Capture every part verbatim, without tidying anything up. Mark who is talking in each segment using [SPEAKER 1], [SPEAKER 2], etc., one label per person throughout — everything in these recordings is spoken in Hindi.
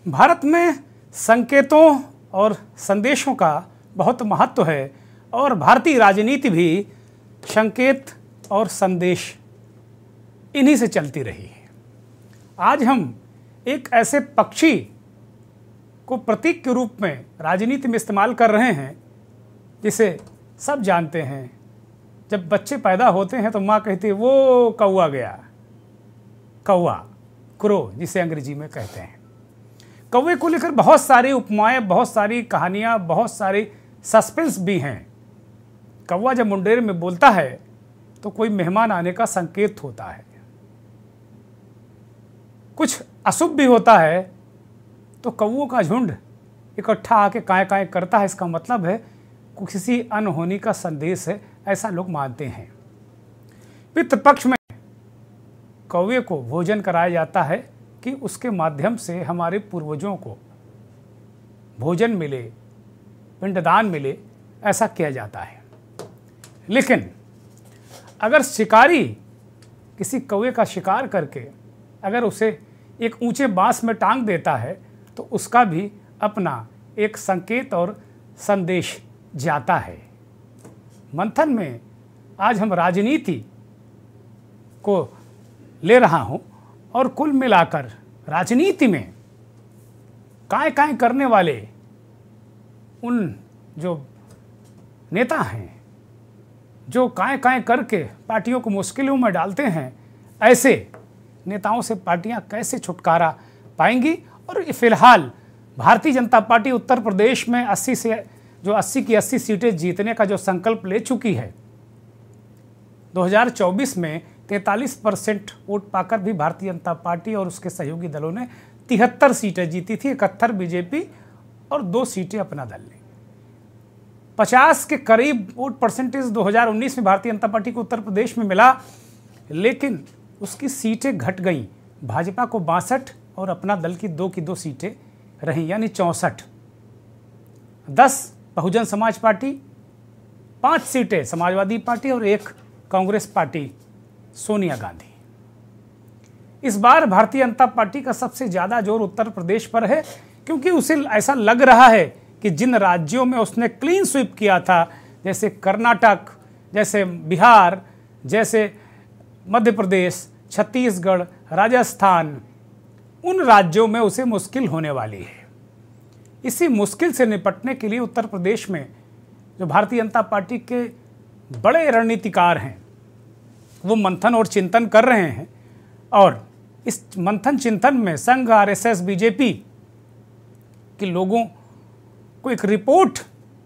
[SPEAKER 1] भारत में संकेतों और संदेशों का बहुत महत्व है और भारतीय राजनीति भी संकेत और संदेश इन्हीं से चलती रही है। आज हम एक ऐसे पक्षी को प्रतीक के रूप में राजनीति में इस्तेमाल कर रहे हैं जिसे सब जानते हैं। जब बच्चे पैदा होते हैं तो माँ कहती है वो कौआ गया, कौआ, क्रो जिसे अंग्रेजी में कहते हैं। कौवे को लेकर बहुत सारी उपमाएं, बहुत सारी कहानियां, बहुत सारी सस्पेंस भी हैं। कौवा जब मुंडेर में बोलता है तो कोई मेहमान आने का संकेत होता है, कुछ अशुभ भी होता है तो कौवों का झुंड इकट्ठा आके काय काय करता है। इसका मतलब है किसी अनहोनी का संदेश है, ऐसा लोग मानते हैं। पितृपक्ष में कौवे को भोजन कराया जाता है कि उसके माध्यम से हमारे पूर्वजों को भोजन मिले, पिंडदान मिले, ऐसा किया जाता है। लेकिन अगर शिकारी किसी कौवे का शिकार करके अगर उसे एक ऊंचे बांस में टांग देता है तो उसका भी अपना एक संकेत और संदेश जाता है। मंथन में आज हम राजनीति को ले रहा हूं और कुल मिलाकर राजनीति में काय काय करने वाले उन जो नेता हैं जो काय काय करके पार्टियों को मुश्किलों में डालते हैं, ऐसे नेताओं से पार्टियां कैसे छुटकारा पाएंगी। और फिलहाल भारतीय जनता पार्टी उत्तर प्रदेश में अस्सी से जो अस्सी की अस्सी सीटें जीतने का जो संकल्प ले चुकी है, दो हज़ार चौबीस में तैंतालीस परसेंट वोट पाकर भी भारतीय जनता पार्टी और उसके सहयोगी दलों ने तिहत्तर सीटें जीती थी, इकहत्तर बीजेपी और दो सीटें अपना दल ने। पचास के करीब वोट परसेंटेज दो हज़ार उन्नीस में भारतीय जनता पार्टी को उत्तर प्रदेश में मिला, लेकिन उसकी सीटें घट गईं। भाजपा को बासठ और अपना दल की दो की दो सीटें रहीं, यानी चौंसठ। दस बहुजन समाज पार्टी, पांच सीटें समाजवादी पार्टी और एक कांग्रेस पार्टी सोनिया गांधी। इस बार भारतीय जनता पार्टी का सबसे ज्यादा जोर उत्तर प्रदेश पर है, क्योंकि उसे ऐसा लग रहा है कि जिन राज्यों में उसने क्लीन स्वीप किया था, जैसे कर्नाटक, जैसे बिहार, जैसे मध्य प्रदेश, छत्तीसगढ़, राजस्थान, उन राज्यों में उसे मुश्किल होने वाली है। इसी मुश्किल से निपटने के लिए उत्तर प्रदेश में जो भारतीय जनता पार्टी के बड़े रणनीतिकार हैं वो मंथन और चिंतन कर रहे हैं। और इस मंथन चिंतन में संघ, आरएसएस, बीजेपी के लोगों को एक रिपोर्ट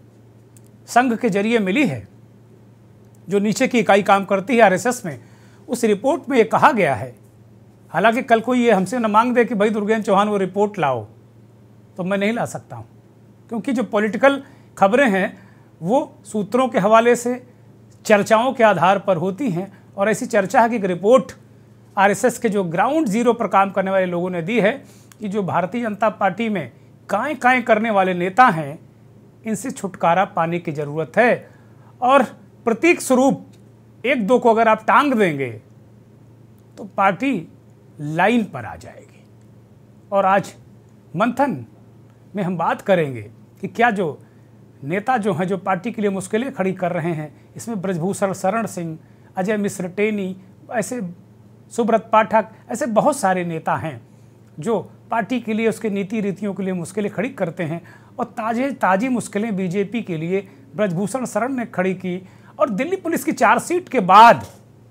[SPEAKER 1] संघ के जरिए मिली है जो नीचे की इकाई काम करती है आरएसएस में। उस रिपोर्ट में ये कहा गया है, हालांकि कल कोई ये हमसे न मांग दे कि भाई दुर्गेन्द्र चौहान वो रिपोर्ट लाओ, तो मैं नहीं ला सकता हूँ, क्योंकि जो पॉलिटिकल खबरें हैं वो सूत्रों के हवाले से, चर्चाओं के आधार पर होती हैं। और ऐसी चर्चा है कि एक रिपोर्ट आरएसएस के जो ग्राउंड जीरो पर काम करने वाले लोगों ने दी है कि जो भारतीय जनता पार्टी में काय काय करने वाले नेता हैं, इनसे छुटकारा पाने की ज़रूरत है। और प्रतीक स्वरूप एक दो को अगर आप टांग देंगे तो पार्टी लाइन पर आ जाएगी। और आज मंथन में हम बात करेंगे कि क्या जो नेता जो हैं, जो पार्टी के लिए मुश्किलें खड़ी कर रहे हैं, इसमें ब्रजभूषण शरण सिंह, अजय मिश्र टेनी, ऐसे सुब्रत पाठक, ऐसे बहुत सारे नेता हैं जो पार्टी के लिए, उसके नीति रीतियों के लिए मुश्किलें खड़ी करते हैं। और ताजे ताज़ी मुश्किलें बीजेपी के लिए ब्रजभूषण शरण ने खड़ी की। और दिल्ली पुलिस की चार्जशीट के बाद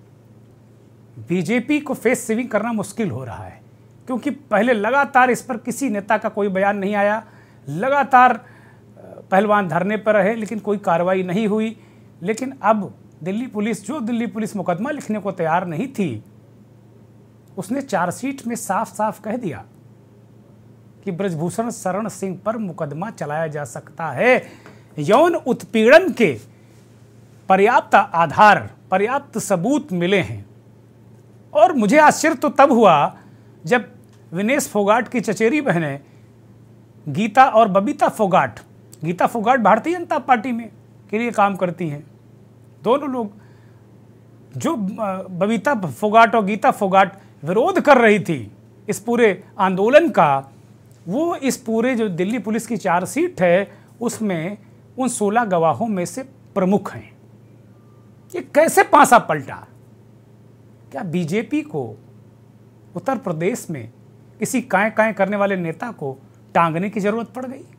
[SPEAKER 1] बीजेपी को फेस सेविंग करना मुश्किल हो रहा है, क्योंकि पहले लगातार इस पर किसी नेता का कोई बयान नहीं आया, लगातार पहलवान धरने पर रहे लेकिन कोई कार्रवाई नहीं हुई। लेकिन अब दिल्ली पुलिस, जो दिल्ली पुलिस मुकदमा लिखने को तैयार नहीं थी, उसने चार्जशीट में साफ साफ कह दिया कि ब्रजभूषण शरण सिंह पर मुकदमा चलाया जा सकता है। यौन उत्पीड़न के पर्याप्त आधार, पर्याप्त सबूत मिले हैं। और मुझे आश्चर्य तो तब हुआ जब विनेश फोगाट की चचेरी बहनें गीता और बबीता फोगाट, गीता फोगाट भारतीय जनता पार्टी में के लिए काम करती हैं, दोनों लोग, जो बबीता फोगाट और गीता फोगाट विरोध कर रही थी इस पूरे आंदोलन का, वो इस पूरे जो दिल्ली पुलिस की चार्जशीट है उसमें उन सोलह गवाहों में से प्रमुख हैं। ये कैसे पासा पलटा? क्या बीजेपी को उत्तर प्रदेश में किसी काए काए करने वाले नेता को टांगने की जरूरत पड़ गई?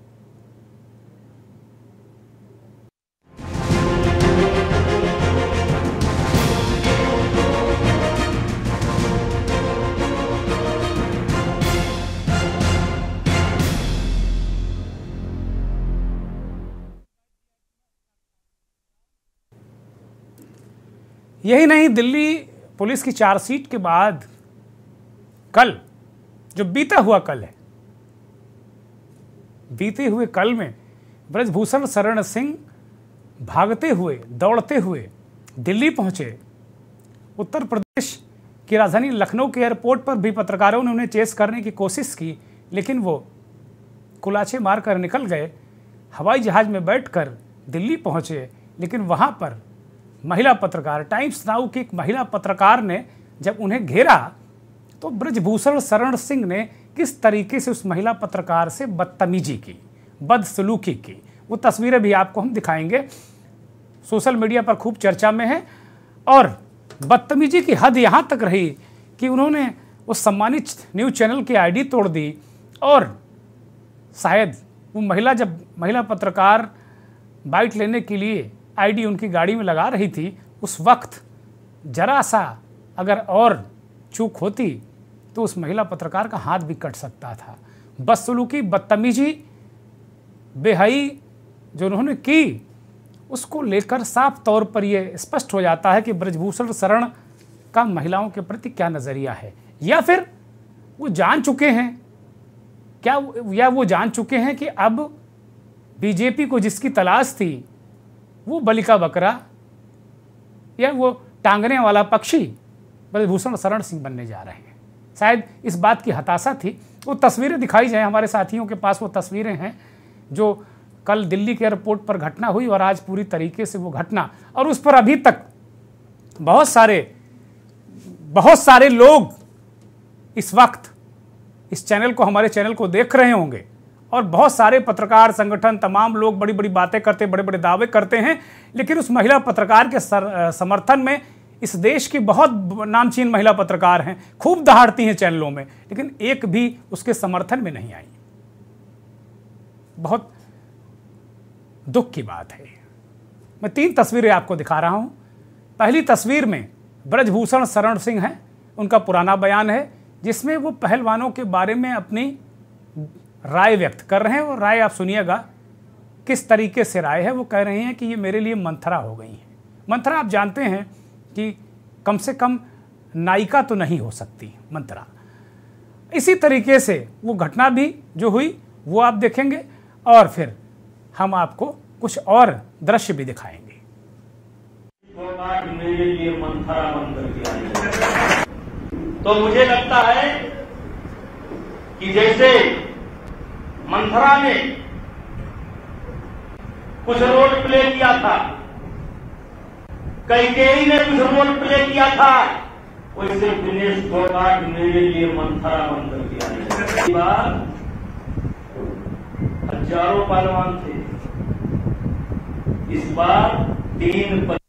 [SPEAKER 1] यही नहीं, दिल्ली पुलिस की चार्जशीट के बाद कल जो बीता हुआ कल है, बीते हुए कल में ब्रजभूषण शरण सिंह भागते हुए दौड़ते हुए दिल्ली पहुंचे। उत्तर प्रदेश की राजधानी लखनऊ के एयरपोर्ट पर भी पत्रकारों ने उन्हें चेस करने की कोशिश की, लेकिन वो कुलाचे मारकर निकल गए। हवाई जहाज में बैठकर दिल्ली पहुंचे, लेकिन वहां पर महिला पत्रकार, टाइम्स नाउ की एक महिला पत्रकार ने जब उन्हें घेरा तो ब्रजभूषण शरण सिंह ने किस तरीके से उस महिला पत्रकार से बदतमीजी की, बदसलूकी की, वो तस्वीरें भी आपको हम दिखाएंगे। सोशल मीडिया पर खूब चर्चा में है और बदतमीजी की हद यहाँ तक रही कि उन्होंने उस सम्मानित न्यूज़ चैनल की आईडी तोड़ दी और शायद वो महिला, जब महिला पत्रकार बाइट लेने के लिए आईडी उनकी गाड़ी में लगा रही थी, उस वक्त जरा सा अगर और चूक होती तो उस महिला पत्रकार का हाथ भी कट सकता था। बदसलूकी, बदतमीजी, बेहई जो उन्होंने की, उसको लेकर साफ तौर पर यह स्पष्ट हो जाता है कि ब्रजभूषण शरण का महिलाओं के प्रति क्या नज़रिया है। या फिर वो जान चुके हैं क्या, या वो जान चुके हैं कि अब बीजेपी को जिसकी तलाश थी वो बलि का बकरा या वो टांगने वाला पक्षी ब्रजभूषण शरण सिंह बनने जा रहे हैं। शायद इस बात की हताशा थी। वो तस्वीरें दिखाई जाए, हमारे साथियों के पास वो तस्वीरें हैं जो कल दिल्ली के एयरपोर्ट पर घटना हुई और आज पूरी तरीके से वो घटना, और उस पर अभी तक बहुत सारे बहुत सारे लोग इस वक्त इस चैनल को, हमारे चैनल को देख रहे होंगे और बहुत सारे पत्रकार संगठन, तमाम लोग बड़ी बड़ी बातें करते, बड़े बड़े दावे करते हैं, लेकिन उस महिला पत्रकार के सर, समर्थन में इस देश की बहुत नामचीन महिला पत्रकार हैं, खूब दहाड़ती हैं चैनलों में, लेकिन एक भी उसके समर्थन में नहीं आई। बहुत दुख की बात है। मैं तीन तस्वीरें आपको दिखा रहा हूं। पहली तस्वीर में ब्रजभूषण शरण सिंह हैं, उनका पुराना बयान है जिसमें वो पहलवानों के बारे में अपनी राय व्यक्त कर रहे हैं। और राय आप सुनिएगा किस तरीके से राय है। वो कह रहे हैं कि ये मेरे लिए मंथरा हो गई है। मंथरा आप जानते हैं कि कम से कम नायिका तो नहीं हो सकती मंथरा। इसी तरीके से वो घटना भी जो हुई वो आप देखेंगे और फिर हम आपको कुछ और दृश्य भी दिखाएंगे।
[SPEAKER 2] मेरे लिए मंथरा बन करके आई, तो मुझे लगता है कि जैसे मंथरा ने कुछ रोल प्ले किया था, कैकेयी ने कुछ रोल प्ले किया था, वैसे दिनेश फोगाट मेरे लिए मंथरा बन करके आई। इस बार हजारों पहलवान थे, इस बार तीन पर...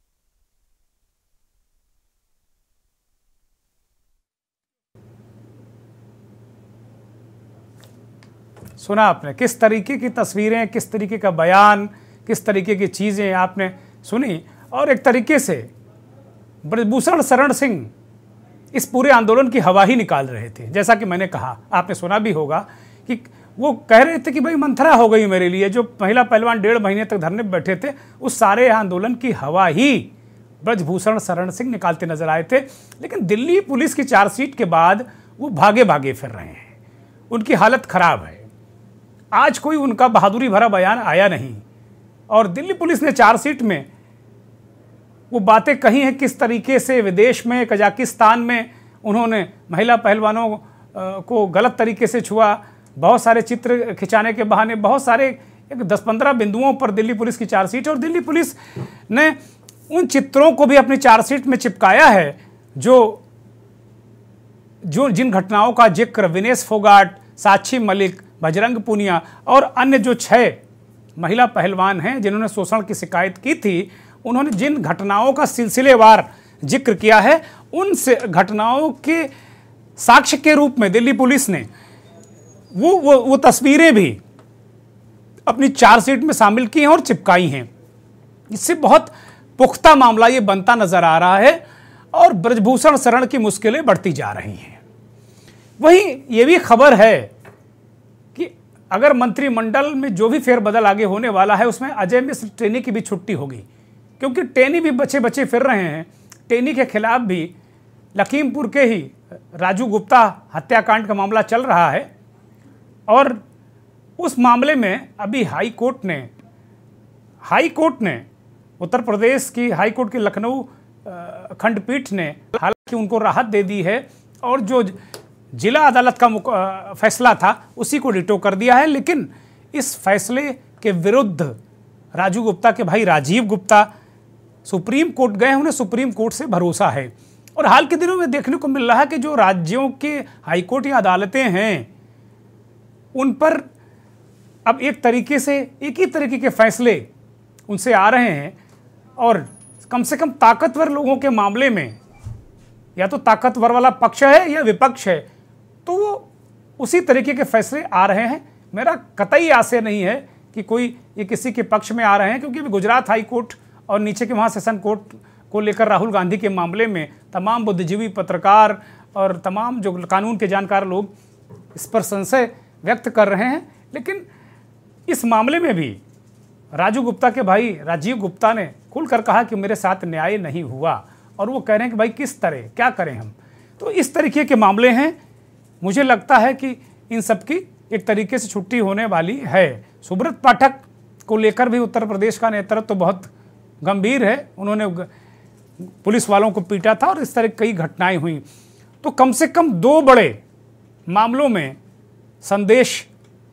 [SPEAKER 1] सुना आपने किस तरीके की तस्वीरें, किस तरीके का बयान, किस तरीके की चीज़ें आपने सुनी। और एक तरीके से ब्रजभूषण शरण सिंह इस पूरे आंदोलन की हवा ही निकाल रहे थे। जैसा कि मैंने कहा, आपने सुना भी होगा कि वो कह रहे थे कि भाई मंथरा हो गई मेरे लिए। जो महिला पहलवान डेढ़ महीने तक धरने पर बैठे थे, उस सारे आंदोलन की हवा ही ब्रजभूषण शरण सिंह निकालते नजर आए थे। लेकिन दिल्ली पुलिस की चार्जशीट के बाद वो भागे भागे फिर रहे हैं, उनकी हालत खराब है। आज कोई उनका बहादुरी भरा बयान आया नहीं। और दिल्ली पुलिस ने चार्जशीट में वो बातें कही हैं किस तरीके से विदेश में, कजाकिस्तान में उन्होंने महिला पहलवानों को गलत तरीके से छुआ। बहुत सारे चित्र खिंचाने के बहाने, बहुत सारे एक दस पंद्रह बिंदुओं पर दिल्ली पुलिस की चार्जशीट, और दिल्ली पुलिस ने उन चित्रों को भी अपनी चार्जशीट में चिपकाया है जो जो जिन घटनाओं का जिक्र विनेश फोगाट, साक्षी मलिक, बजरंग पूनिया और अन्य जो छह महिला पहलवान हैं जिन्होंने शोषण की शिकायत की थी, उन्होंने जिन घटनाओं का सिलसिलेवार जिक्र किया है, उन घटनाओं के साक्ष्य के रूप में दिल्ली पुलिस ने वो वो वो तस्वीरें भी अपनी चार्जशीट में शामिल की हैं और चिपकाई हैं। इससे बहुत पुख्ता मामला ये बनता नजर आ रहा है और ब्रजभूषण शरण की मुश्किलें बढ़ती जा रही हैं। वहीं ये भी खबर है कि अगर मंत्रिमंडल में जो भी फेरबदल आगे होने वाला है उसमें अजय मिश्र टेनी की भी छुट्टी होगी, क्योंकि टेनी भी बचे बचे फिर रहे हैं। टेनी के खिलाफ भी लखीमपुर के ही राजू गुप्ता हत्याकांड का मामला चल रहा है और उस मामले में अभी हाई कोर्ट ने हाई कोर्ट ने उत्तर प्रदेश की हाई कोर्ट की लखनऊ खंडपीठ ने हालांकि उनको राहत दे दी है और जो जिला अदालत का फैसला था उसी को डिटो कर दिया है। लेकिन इस फैसले के विरुद्ध राजू गुप्ता के भाई राजीव गुप्ता सुप्रीम कोर्ट गए, उन्हें सुप्रीम कोर्ट से भरोसा है। और हाल के दिनों में देखने को मिल रहा है कि जो राज्यों के हाईकोर्ट या अदालतें हैं उन पर अब एक तरीके से एक ही तरीके के फैसले उनसे आ रहे हैं और कम से कम ताकतवर लोगों के मामले में या तो ताकतवर वाला पक्ष है या विपक्ष है, तो वो उसी तरीके के फैसले आ रहे हैं। मेरा कतई आशय नहीं है कि कोई ये किसी के पक्ष में आ रहे हैं, क्योंकि अभी गुजरात हाई कोर्ट और नीचे के वहाँ सेशन कोर्ट को लेकर राहुल गांधी के मामले में तमाम बुद्धिजीवी, पत्रकार और तमाम जो कानून के जानकार लोग इस पर संशय व्यक्त कर रहे हैं। लेकिन इस मामले में भी राजू गुप्ता के भाई राजीव गुप्ता ने खुलकर कहा कि मेरे साथ न्याय नहीं हुआ और वो कह रहे हैं कि भाई किस तरह क्या करें हम। तो इस तरीके के मामले हैं। मुझे लगता है कि इन सब की एक तरीके से छुट्टी होने वाली है। सुब्रत पाठक को लेकर भी उत्तर प्रदेश का नेतृत्व तो बहुत गंभीर है। उन्होंने पुलिस वालों को पीटा था और इस तरह कई घटनाएं हुई। तो कम से कम दो बड़े मामलों में संदेश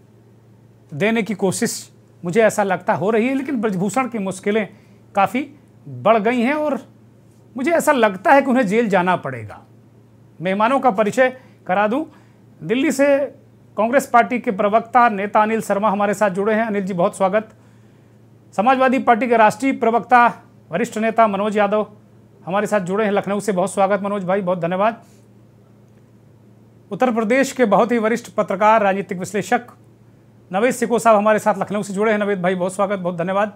[SPEAKER 1] देने की कोशिश मुझे ऐसा लगता हो रही है, लेकिन ब्रजभूषण की मुश्किलें काफ़ी बढ़ गई हैं और मुझे ऐसा लगता है कि उन्हें जेल जाना पड़ेगा। मेहमानों का परिचय करा दूं। दिल्ली से कांग्रेस पार्टी के प्रवक्ता नेता अनिल शर्मा हमारे साथ जुड़े हैं। अनिल जी बहुत स्वागत। समाजवादी पार्टी के राष्ट्रीय प्रवक्ता वरिष्ठ नेता मनोज यादव हमारे साथ जुड़े हैं लखनऊ से। बहुत स्वागत मनोज भाई, बहुत धन्यवाद। उत्तर प्रदेश के बहुत ही वरिष्ठ पत्रकार राजनीतिक विश्लेषक नवेद सिको साहब हमारे साथ लखनऊ से जुड़े हैं। नवेद भाई बहुत स्वागत, बहुत धन्यवाद।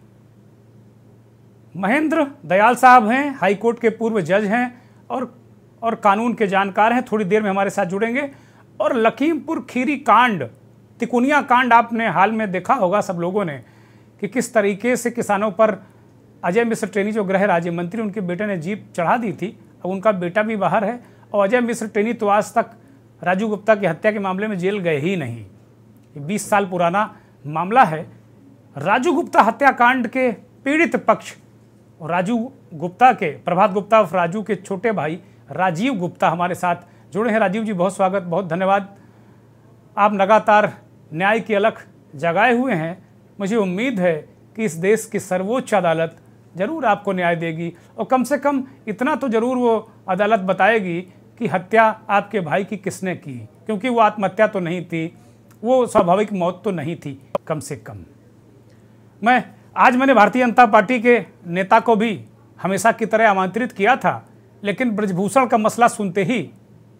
[SPEAKER 1] महेंद्र दयाल साहब हैं, हाईकोर्ट के पूर्व जज हैं और और कानून के जानकार हैं, थोड़ी देर में हमारे साथ जुड़ेंगे। और लखीमपुर खीरी कांड, तिकुनिया कांड आपने हाल में देखा होगा सब लोगों ने कि किस तरीके से किसानों पर अजय मिश्र टेनी जो गृह राज्य मंत्री, उनके बेटे ने जीप चढ़ा दी थी। अब उनका बेटा भी बाहर है और अजय मिश्र टेनी तो आज तक राजू गुप्ता की हत्या के मामले में जेल गए ही नहीं। बीस साल पुराना मामला है। राजू गुप्ता हत्याकांड के पीड़ित पक्ष और राजू गुप्ता के प्रभात गुप्ता और राजू के छोटे भाई राजीव गुप्ता हमारे साथ जुड़े हैं। राजीव जी बहुत स्वागत, बहुत धन्यवाद। आप लगातार न्याय की अलख जगाए हुए हैं। मुझे उम्मीद है कि इस देश की सर्वोच्च अदालत जरूर आपको न्याय देगी और कम से कम इतना तो जरूर वो अदालत बताएगी कि हत्या आपके भाई की किसने की, क्योंकि वो आत्महत्या तो नहीं थी, वो स्वाभाविक मौत तो नहीं थी कम से कम। मैं आज मैंने भारतीय जनता पार्टी के नेता को भी हमेशा की तरह आमंत्रित किया था, लेकिन ब्रजभूषण का मसला सुनते ही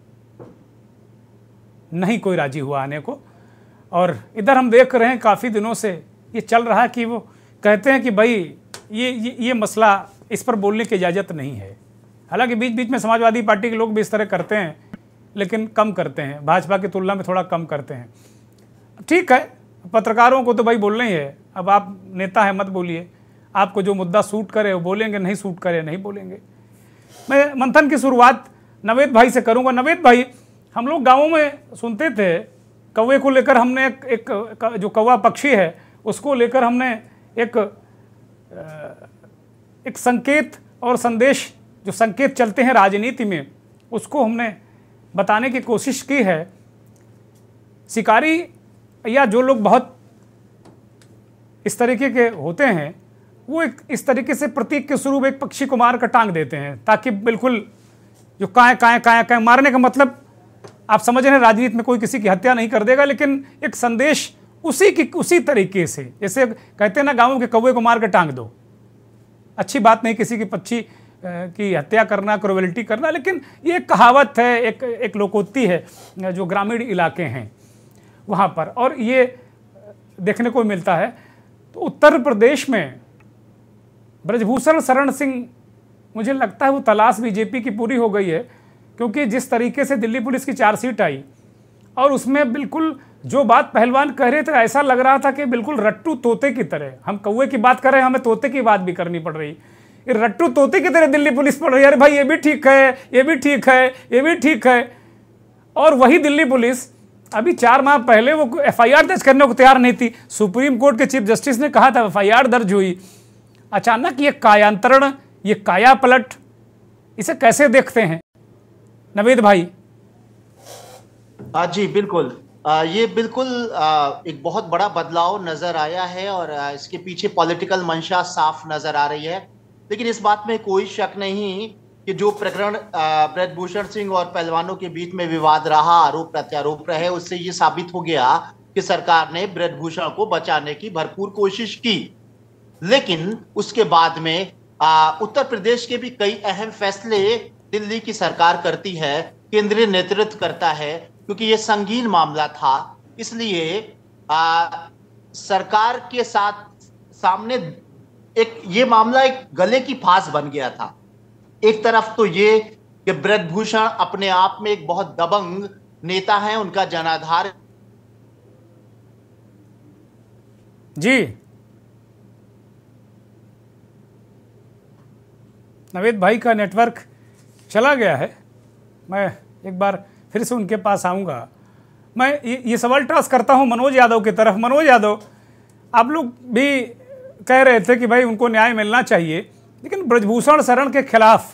[SPEAKER 1] नहीं कोई राजी हुआ आने को। और इधर हम देख रहे हैं काफ़ी दिनों से ये चल रहा है कि वो कहते हैं कि भाई ये ये, ये मसला, इस पर बोलने की इजाज़त नहीं है। हालांकि बीच बीच में समाजवादी पार्टी के लोग भी इस तरह करते हैं, लेकिन कम करते हैं, भाजपा की तुलना में थोड़ा कम करते हैं। ठीक है, पत्रकारों को तो भाई बोलना ही है। अब आप नेता हैं, मत बोलिए, आपको जो मुद्दा सूट करे वो बोलेंगे, नहीं सूट करे नहीं बोलेंगे। मैं मंथन की शुरुआत नवेद भाई से करूंगा। नवेद भाई, हम लोग गाँवों में सुनते थे कौवे को लेकर, हमने एक, एक जो कौवा पक्षी है उसको लेकर हमने एक एक संकेत और संदेश, जो संकेत चलते हैं राजनीति में, उसको हमने बताने की कोशिश की है। शिकारी या जो लोग बहुत इस तरीके के होते हैं, वो एक इस तरीके से प्रतीक के स्वरूप एक पक्षी को मार कर टांग देते हैं, ताकि बिल्कुल जो काएं काएं काएं काएं मारने का मतलब आप समझ रहे हैं राजनीति में कोई किसी की हत्या नहीं कर देगा, लेकिन एक संदेश उसी की उसी तरीके से, जैसे कहते हैं ना गाँव के कौवे को मार के टांग दो। अच्छी बात नहीं किसी की पक्षी की हत्या करना, क्रूरलिटी करना, लेकिन ये एक कहावत है, एक एक लोकोक्ति है जो ग्रामीण इलाके हैं वहाँ पर, और ये देखने को मिलता है। तो उत्तर प्रदेश में ब्रजभूषण शरण सिंह, मुझे लगता है वो तलाश बीजेपी की पूरी हो गई है, क्योंकि जिस तरीके से दिल्ली पुलिस की चार्जशीट आई और उसमें बिल्कुल जो बात पहलवान कह रहे थे ऐसा लग रहा था कि बिल्कुल रट्टू तोते की तरह, हम कौवे की बात कर रहे हैं, हमें तोते की बात भी करनी पड़ रही, ये रट्टू तोते की तरह दिल्ली पुलिस पड़ रही है। अरे भाई ये भी ठीक है, ये भी ठीक है, ये भी ठीक है। और वही दिल्ली पुलिस अभी चार माह पहले वो एफ आई आर दर्ज करने को तैयार नहीं थी। सुप्रीम कोर्ट के चीफ जस्टिस ने कहा था एफ आई आर दर्ज हुई, अचानक ये कायांतरण, ये काया पलट, इसे कैसे देखते हैं नवेद भाई?
[SPEAKER 3] आ, जी बिल्कुल, आ, ये बिल्कुल आ, एक बहुत बड़ा बदलाव नजर आया है और आ, इसके पीछे पॉलिटिकल मंशा साफ नजर आ रही है। लेकिन इस बात में कोई शक नहीं कि जो प्रकरण ब्रजभूषण सिंह और पहलवानों के बीच में विवाद रहा, आरोप प्रत्यारोप रहे, उससे ये साबित हो गया कि सरकार ने ब्रजभूषण को बचाने की भरपूर कोशिश की। लेकिन उसके बाद में आ, उत्तर प्रदेश के भी कई अहम फैसले दिल्ली की सरकार करती है, केंद्रीय नेतृत्व करता है, क्योंकि ये संगीन मामला था। इसलिए आ, सरकार के साथ सामने एक ये मामला एक गले की फांस बन गया था। एक तरफ तो ये कि ब्रजभूषण अपने आप में एक बहुत दबंग नेता है, उनका जनाधार
[SPEAKER 1] जी। नवेद भाई का नेटवर्क चला गया है, मैं एक बार फिर से उनके पास आऊँगा। मैं ये, ये सवाल टॉस करता हूँ मनोज यादव की तरफ। मनोज यादव, आप लोग भी कह रहे थे कि भाई उनको न्याय मिलना चाहिए, लेकिन ब्रजभूषण शरण के खिलाफ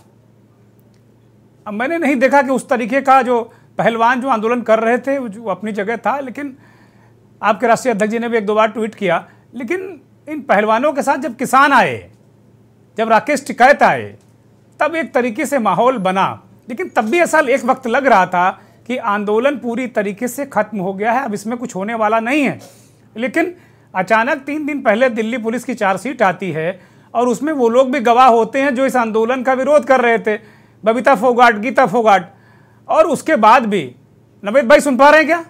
[SPEAKER 1] अब मैंने नहीं देखा कि उस तरीके का जो पहलवान जो आंदोलन कर रहे थे जो अपनी जगह था, लेकिन आपके राष्ट्रीय अध्यक्ष जी ने भी एक दो बार ट्वीट किया। लेकिन इन पहलवानों के साथ जब किसान आए, जब राकेश टिकैत आए, तब एक तरीके से माहौल बना। लेकिन तब भी ऐसा एक वक्त लग रहा था कि आंदोलन पूरी तरीके से खत्म हो गया है, अब इसमें कुछ होने वाला नहीं है। लेकिन अचानक तीन दिन पहले दिल्ली पुलिस की चार्जशीट आती है और उसमें वो लोग भी गवाह होते हैं जो इस आंदोलन का विरोध कर रहे थे, बबीता फोगाट, गीता फोगाट। और उसके बाद भी, नवेद भाई सुन पा रहे हैं क्या?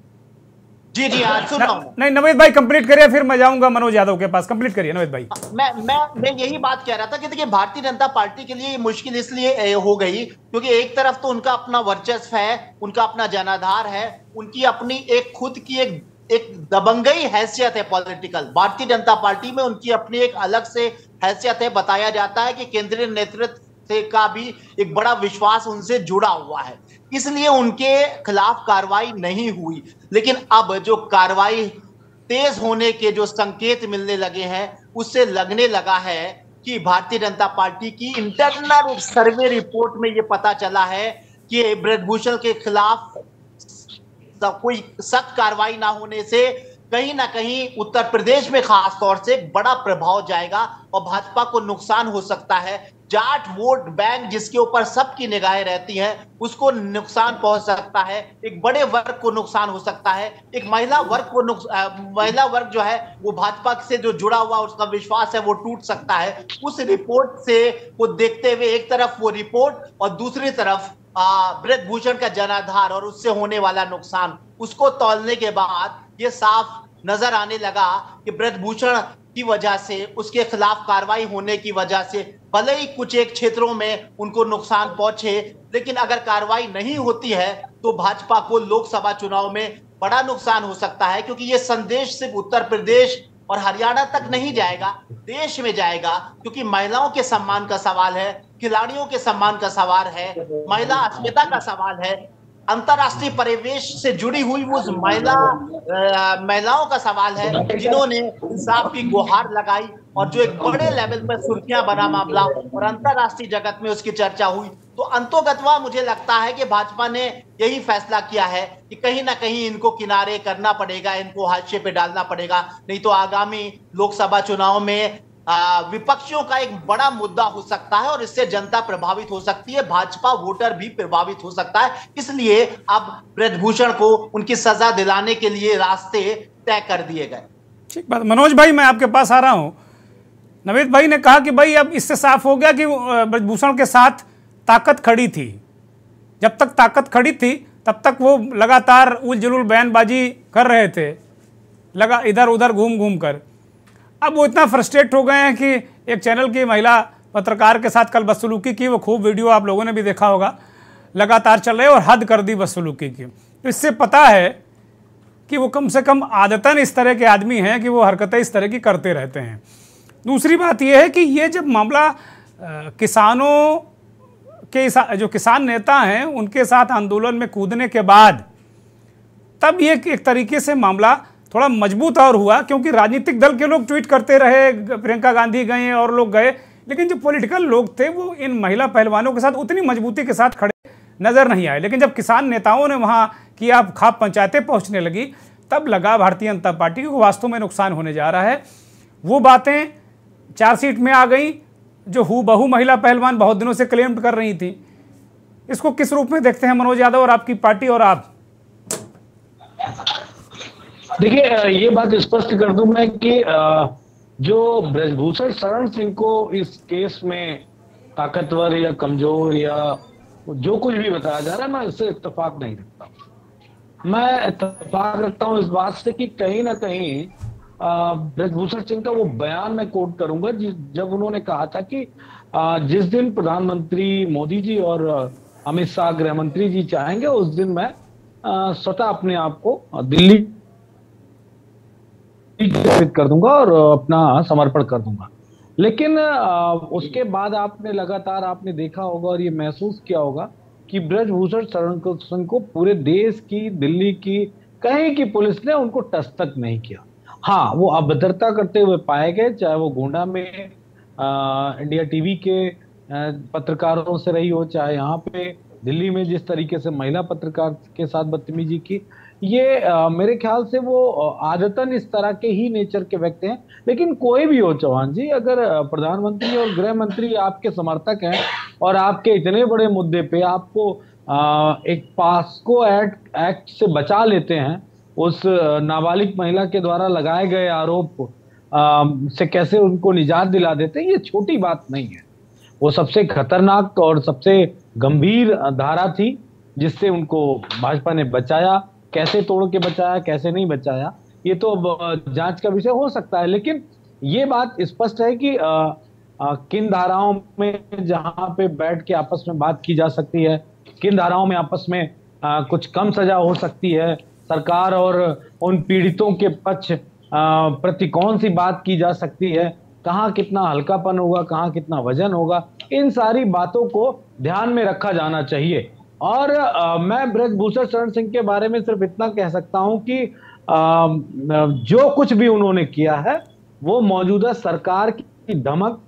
[SPEAKER 3] जी जी आज सुन रहा हूं।
[SPEAKER 1] नहीं नवेद भाई कंप्लीट करिए, फिर मैं जाऊंगा मनोज यादव के पास। कंप्लीट करिए नवेद भाई।
[SPEAKER 3] मैं मैं मैं यही बात कह रहा था कि देखिए भारतीय जनता पार्टी के लिए ये मुश्किल इसलिए हो गई क्योंकि एक तरफ तो उनका अपना वर्चस्व है, उनका अपना जनाधार है, उनकी अपनी एक खुद की एक एक दबंगई हैसियत है पॉलिटिकल। भारतीय जनता पार्टी में उनकी अपनी एक अलग से हैसियत है। बताया जाता है कि केंद्रीय नेतृत्व से का भी एक बड़ा विश्वास उनसे जुड़ा हुआ है, इसलिए उनके खिलाफ कार्रवाई नहीं हुई। लेकिन अब जो कार्रवाई तेज होने के जो संकेत मिलने लगे हैं, उससे लगने लगा है कि भारतीय जनता पार्टी की इंटरनल सर्वे रिपोर्ट में यह पता चला है कि ब्रजभूषण के खिलाफ कोई सख्त कार्रवाई ना होने से कहीं ना कहीं उत्तर प्रदेश में खास तौर से बड़ा प्रभाव जाएगा और भाजपा को नुकसान हो सकता है। जाट वोट बैंक जिसके ऊपर सबकी निगाहें रहती हैं, उसको नुकसान पहुंच सकता है, एक बड़े वर्ग को नुकसान हो सकता है, एक महिला वर्ग को नुकसान, महिला वर्ग जो है वो भाजपा से जो जुड़ा हुआ उसका विश्वास है वो टूट सकता है। उस रिपोर्ट से वो देखते हुए एक तरफ वो रिपोर्ट और दूसरी तरफ ब्रजभूषण का जनाधार और उससे होने वाला नुकसान, उसको तौलने के बाद ये साफ नजर आने लगा कि ब्रजभूषण की वजह से, उसके खिलाफ कार्रवाई होने की वजह से भले ही कुछ एक क्षेत्रों में उनको नुकसान पहुंचे, लेकिन अगर कार्रवाई नहीं होती है तो भाजपा को लोकसभा चुनाव में बड़ा नुकसान हो सकता है। क्योंकि ये संदेश सिर्फ उत्तर प्रदेश और हरियाणा तक नहीं जाएगा, देश में जाएगा, क्योंकि महिलाओं के सम्मान का सवाल है, खिलाड़ियों के सम्मान का सवाल है, महिला अस्मिता का सवाल है, अंतरराष्ट्रीय परिवेश से जुड़ी हुई उस महिला महिलाओं का सवाल है जिन्होंने इंसाफ की गुहार लगाई और जो एक बड़े लेवल पर सुर्खियां बना मामला और अंतरराष्ट्रीय जगत में उसकी चर्चा हुई। तो अंतोगत्वा मुझे लगता है कि भाजपा ने यही फैसला किया है कि कहीं ना कहीं इनको किनारे करना पड़ेगा, इनको हाशिए पे डालना पड़ेगा, नहीं तो आगामी लोकसभा चुनाव में विपक्षियों का एक बड़ा मुद्दा हो सकता है और इससे जनता प्रभावित हो सकती है, भाजपा वोटर भी प्रभावित हो सकता है। इसलिए अब ब्रजभूषण को उनकी सजा दिलाने के लिए रास्ते तय कर दिए गए।
[SPEAKER 1] ठीक बात। मनोज भाई, मैं आपके पास आ रहा हूं। नवेद भाई ने कहा कि भाई अब इससे साफ हो गया कि ब्रजभूषण के साथ ताकत खड़ी थी। जब तक ताकत खड़ी थी तब तक वो लगातार उल जुलूल बयानबाजी कर रहे थे, लगा इधर उधर घूम घूम कर। अब वो इतना फ्रस्ट्रेट हो गए हैं कि एक चैनल की महिला पत्रकार के साथ कल बदसलूकी की, वो खूब वीडियो आप लोगों ने भी देखा होगा, लगातार चल रहे और हद कर दी बदसलूकी की। तो इससे पता है कि वो कम से कम आदतन इस तरह के आदमी हैं कि वो हरकतें इस तरह की करते रहते हैं। दूसरी बात यह है कि ये जब मामला किसानों के जो किसान नेता हैं उनके साथ आंदोलन में कूदने के बाद, तब ये एक तरीके से मामला थोड़ा मजबूत और हुआ, क्योंकि राजनीतिक दल के लोग ट्वीट करते रहे, प्रियंका गांधी गए और लोग गए, लेकिन जो पॉलिटिकल लोग थे वो इन महिला पहलवानों के साथ उतनी मजबूती के साथ खड़े नजर नहीं आए। लेकिन जब किसान नेताओं ने वहाँ की आप खाप पंचायतें पहुँचने लगी, तब लगा भारतीय जनता पार्टी को वास्तव में नुकसान होने जा रहा है। वो बातें चार्जशीट में आ गई जो हूबहू महिला पहलवान बहुत दिनों से क्लेम कर रही थी। इसको किस रूप में देखते हैं मनोज यादव और आपकी पार्टी और आप?
[SPEAKER 4] देखिए, ये बात स्पष्ट कर दूं मैं कि जो ब्रजभूषण शरण सिंह को इस केस में ताकतवर या कमजोर या जो कुछ भी बताया जा रहा है, मैं इससे इत्तेफाक नहीं रखता। मैं इत्तेफाक रखता हूं इस बात से कि कहीं ना कहीं ब्रजभूषण सिंह का वो बयान मैं कोट करूंगा जब उन्होंने कहा था कि जिस दिन प्रधानमंत्री मोदी जी और अमित शाह गृह मंत्री जी चाहेंगे उस दिन मैं स्वतः अपने आप को दिल्ली कर दूंगा और अपना समर्पण कर दूंगा। लेकिन उसके बाद आपने लगातार आपने देखा होगा और ये महसूस किया होगा कि ब्रजभूषण शरण सिंह को पूरे देश की, दिल्ली की, कहीं की पुलिस ने उनको टच तक नहीं किया। हाँ, वो अभद्रता करते हुए पाए गए, चाहे वो गोंडा में आ, इंडिया टीवी के आ, पत्रकारों से रही हो, चाहे यहाँ पे दिल्ली में जिस तरीके से महिला पत्रकार के साथ बदतमीजी की। ये आ, मेरे ख्याल से वो आदतन इस तरह के ही नेचर के व्यक्ति हैं। लेकिन कोई भी हो चौहान जी, अगर प्रधानमंत्री और गृह मंत्री आपके समर्थक हैं और आपके इतने बड़े मुद्दे पे आपको आ, एक पास्को एक्ट एक्ट से बचा लेते हैं, उस नाबालिग महिला के द्वारा लगाए गए आरोप आ, से कैसे उनको निजात दिला देते हैं, ये छोटी बात नहीं है। वो सबसे खतरनाक और सबसे गंभीर धारा थी जिससे उनको भाजपा ने बचाया। कैसे तोड़ के बचाया, कैसे नहीं बचाया, ये तो अब जांच का विषय हो सकता है। लेकिन ये बात स्पष्ट है कि आ, आ, किन धाराओं में जहां पे बैठ के आपस में बात की जा सकती है, किन धाराओं में आपस में आ, कुछ कम सजा हो सकती है, सरकार और उन पीड़ितों के पक्ष प्रति कौन सी बात की जा सकती है, कहाँ कितना हल्कापन होगा, कहाँ कितना वजन होगा, इन सारी बातों को ध्यान में रखा जाना चाहिए। और आ, मैं ब्रजभूषण शरण सिंह के बारे में सिर्फ इतना कह सकता हूं कि आ, जो कुछ भी उन्होंने किया है वो मौजूदा सरकार की धमक,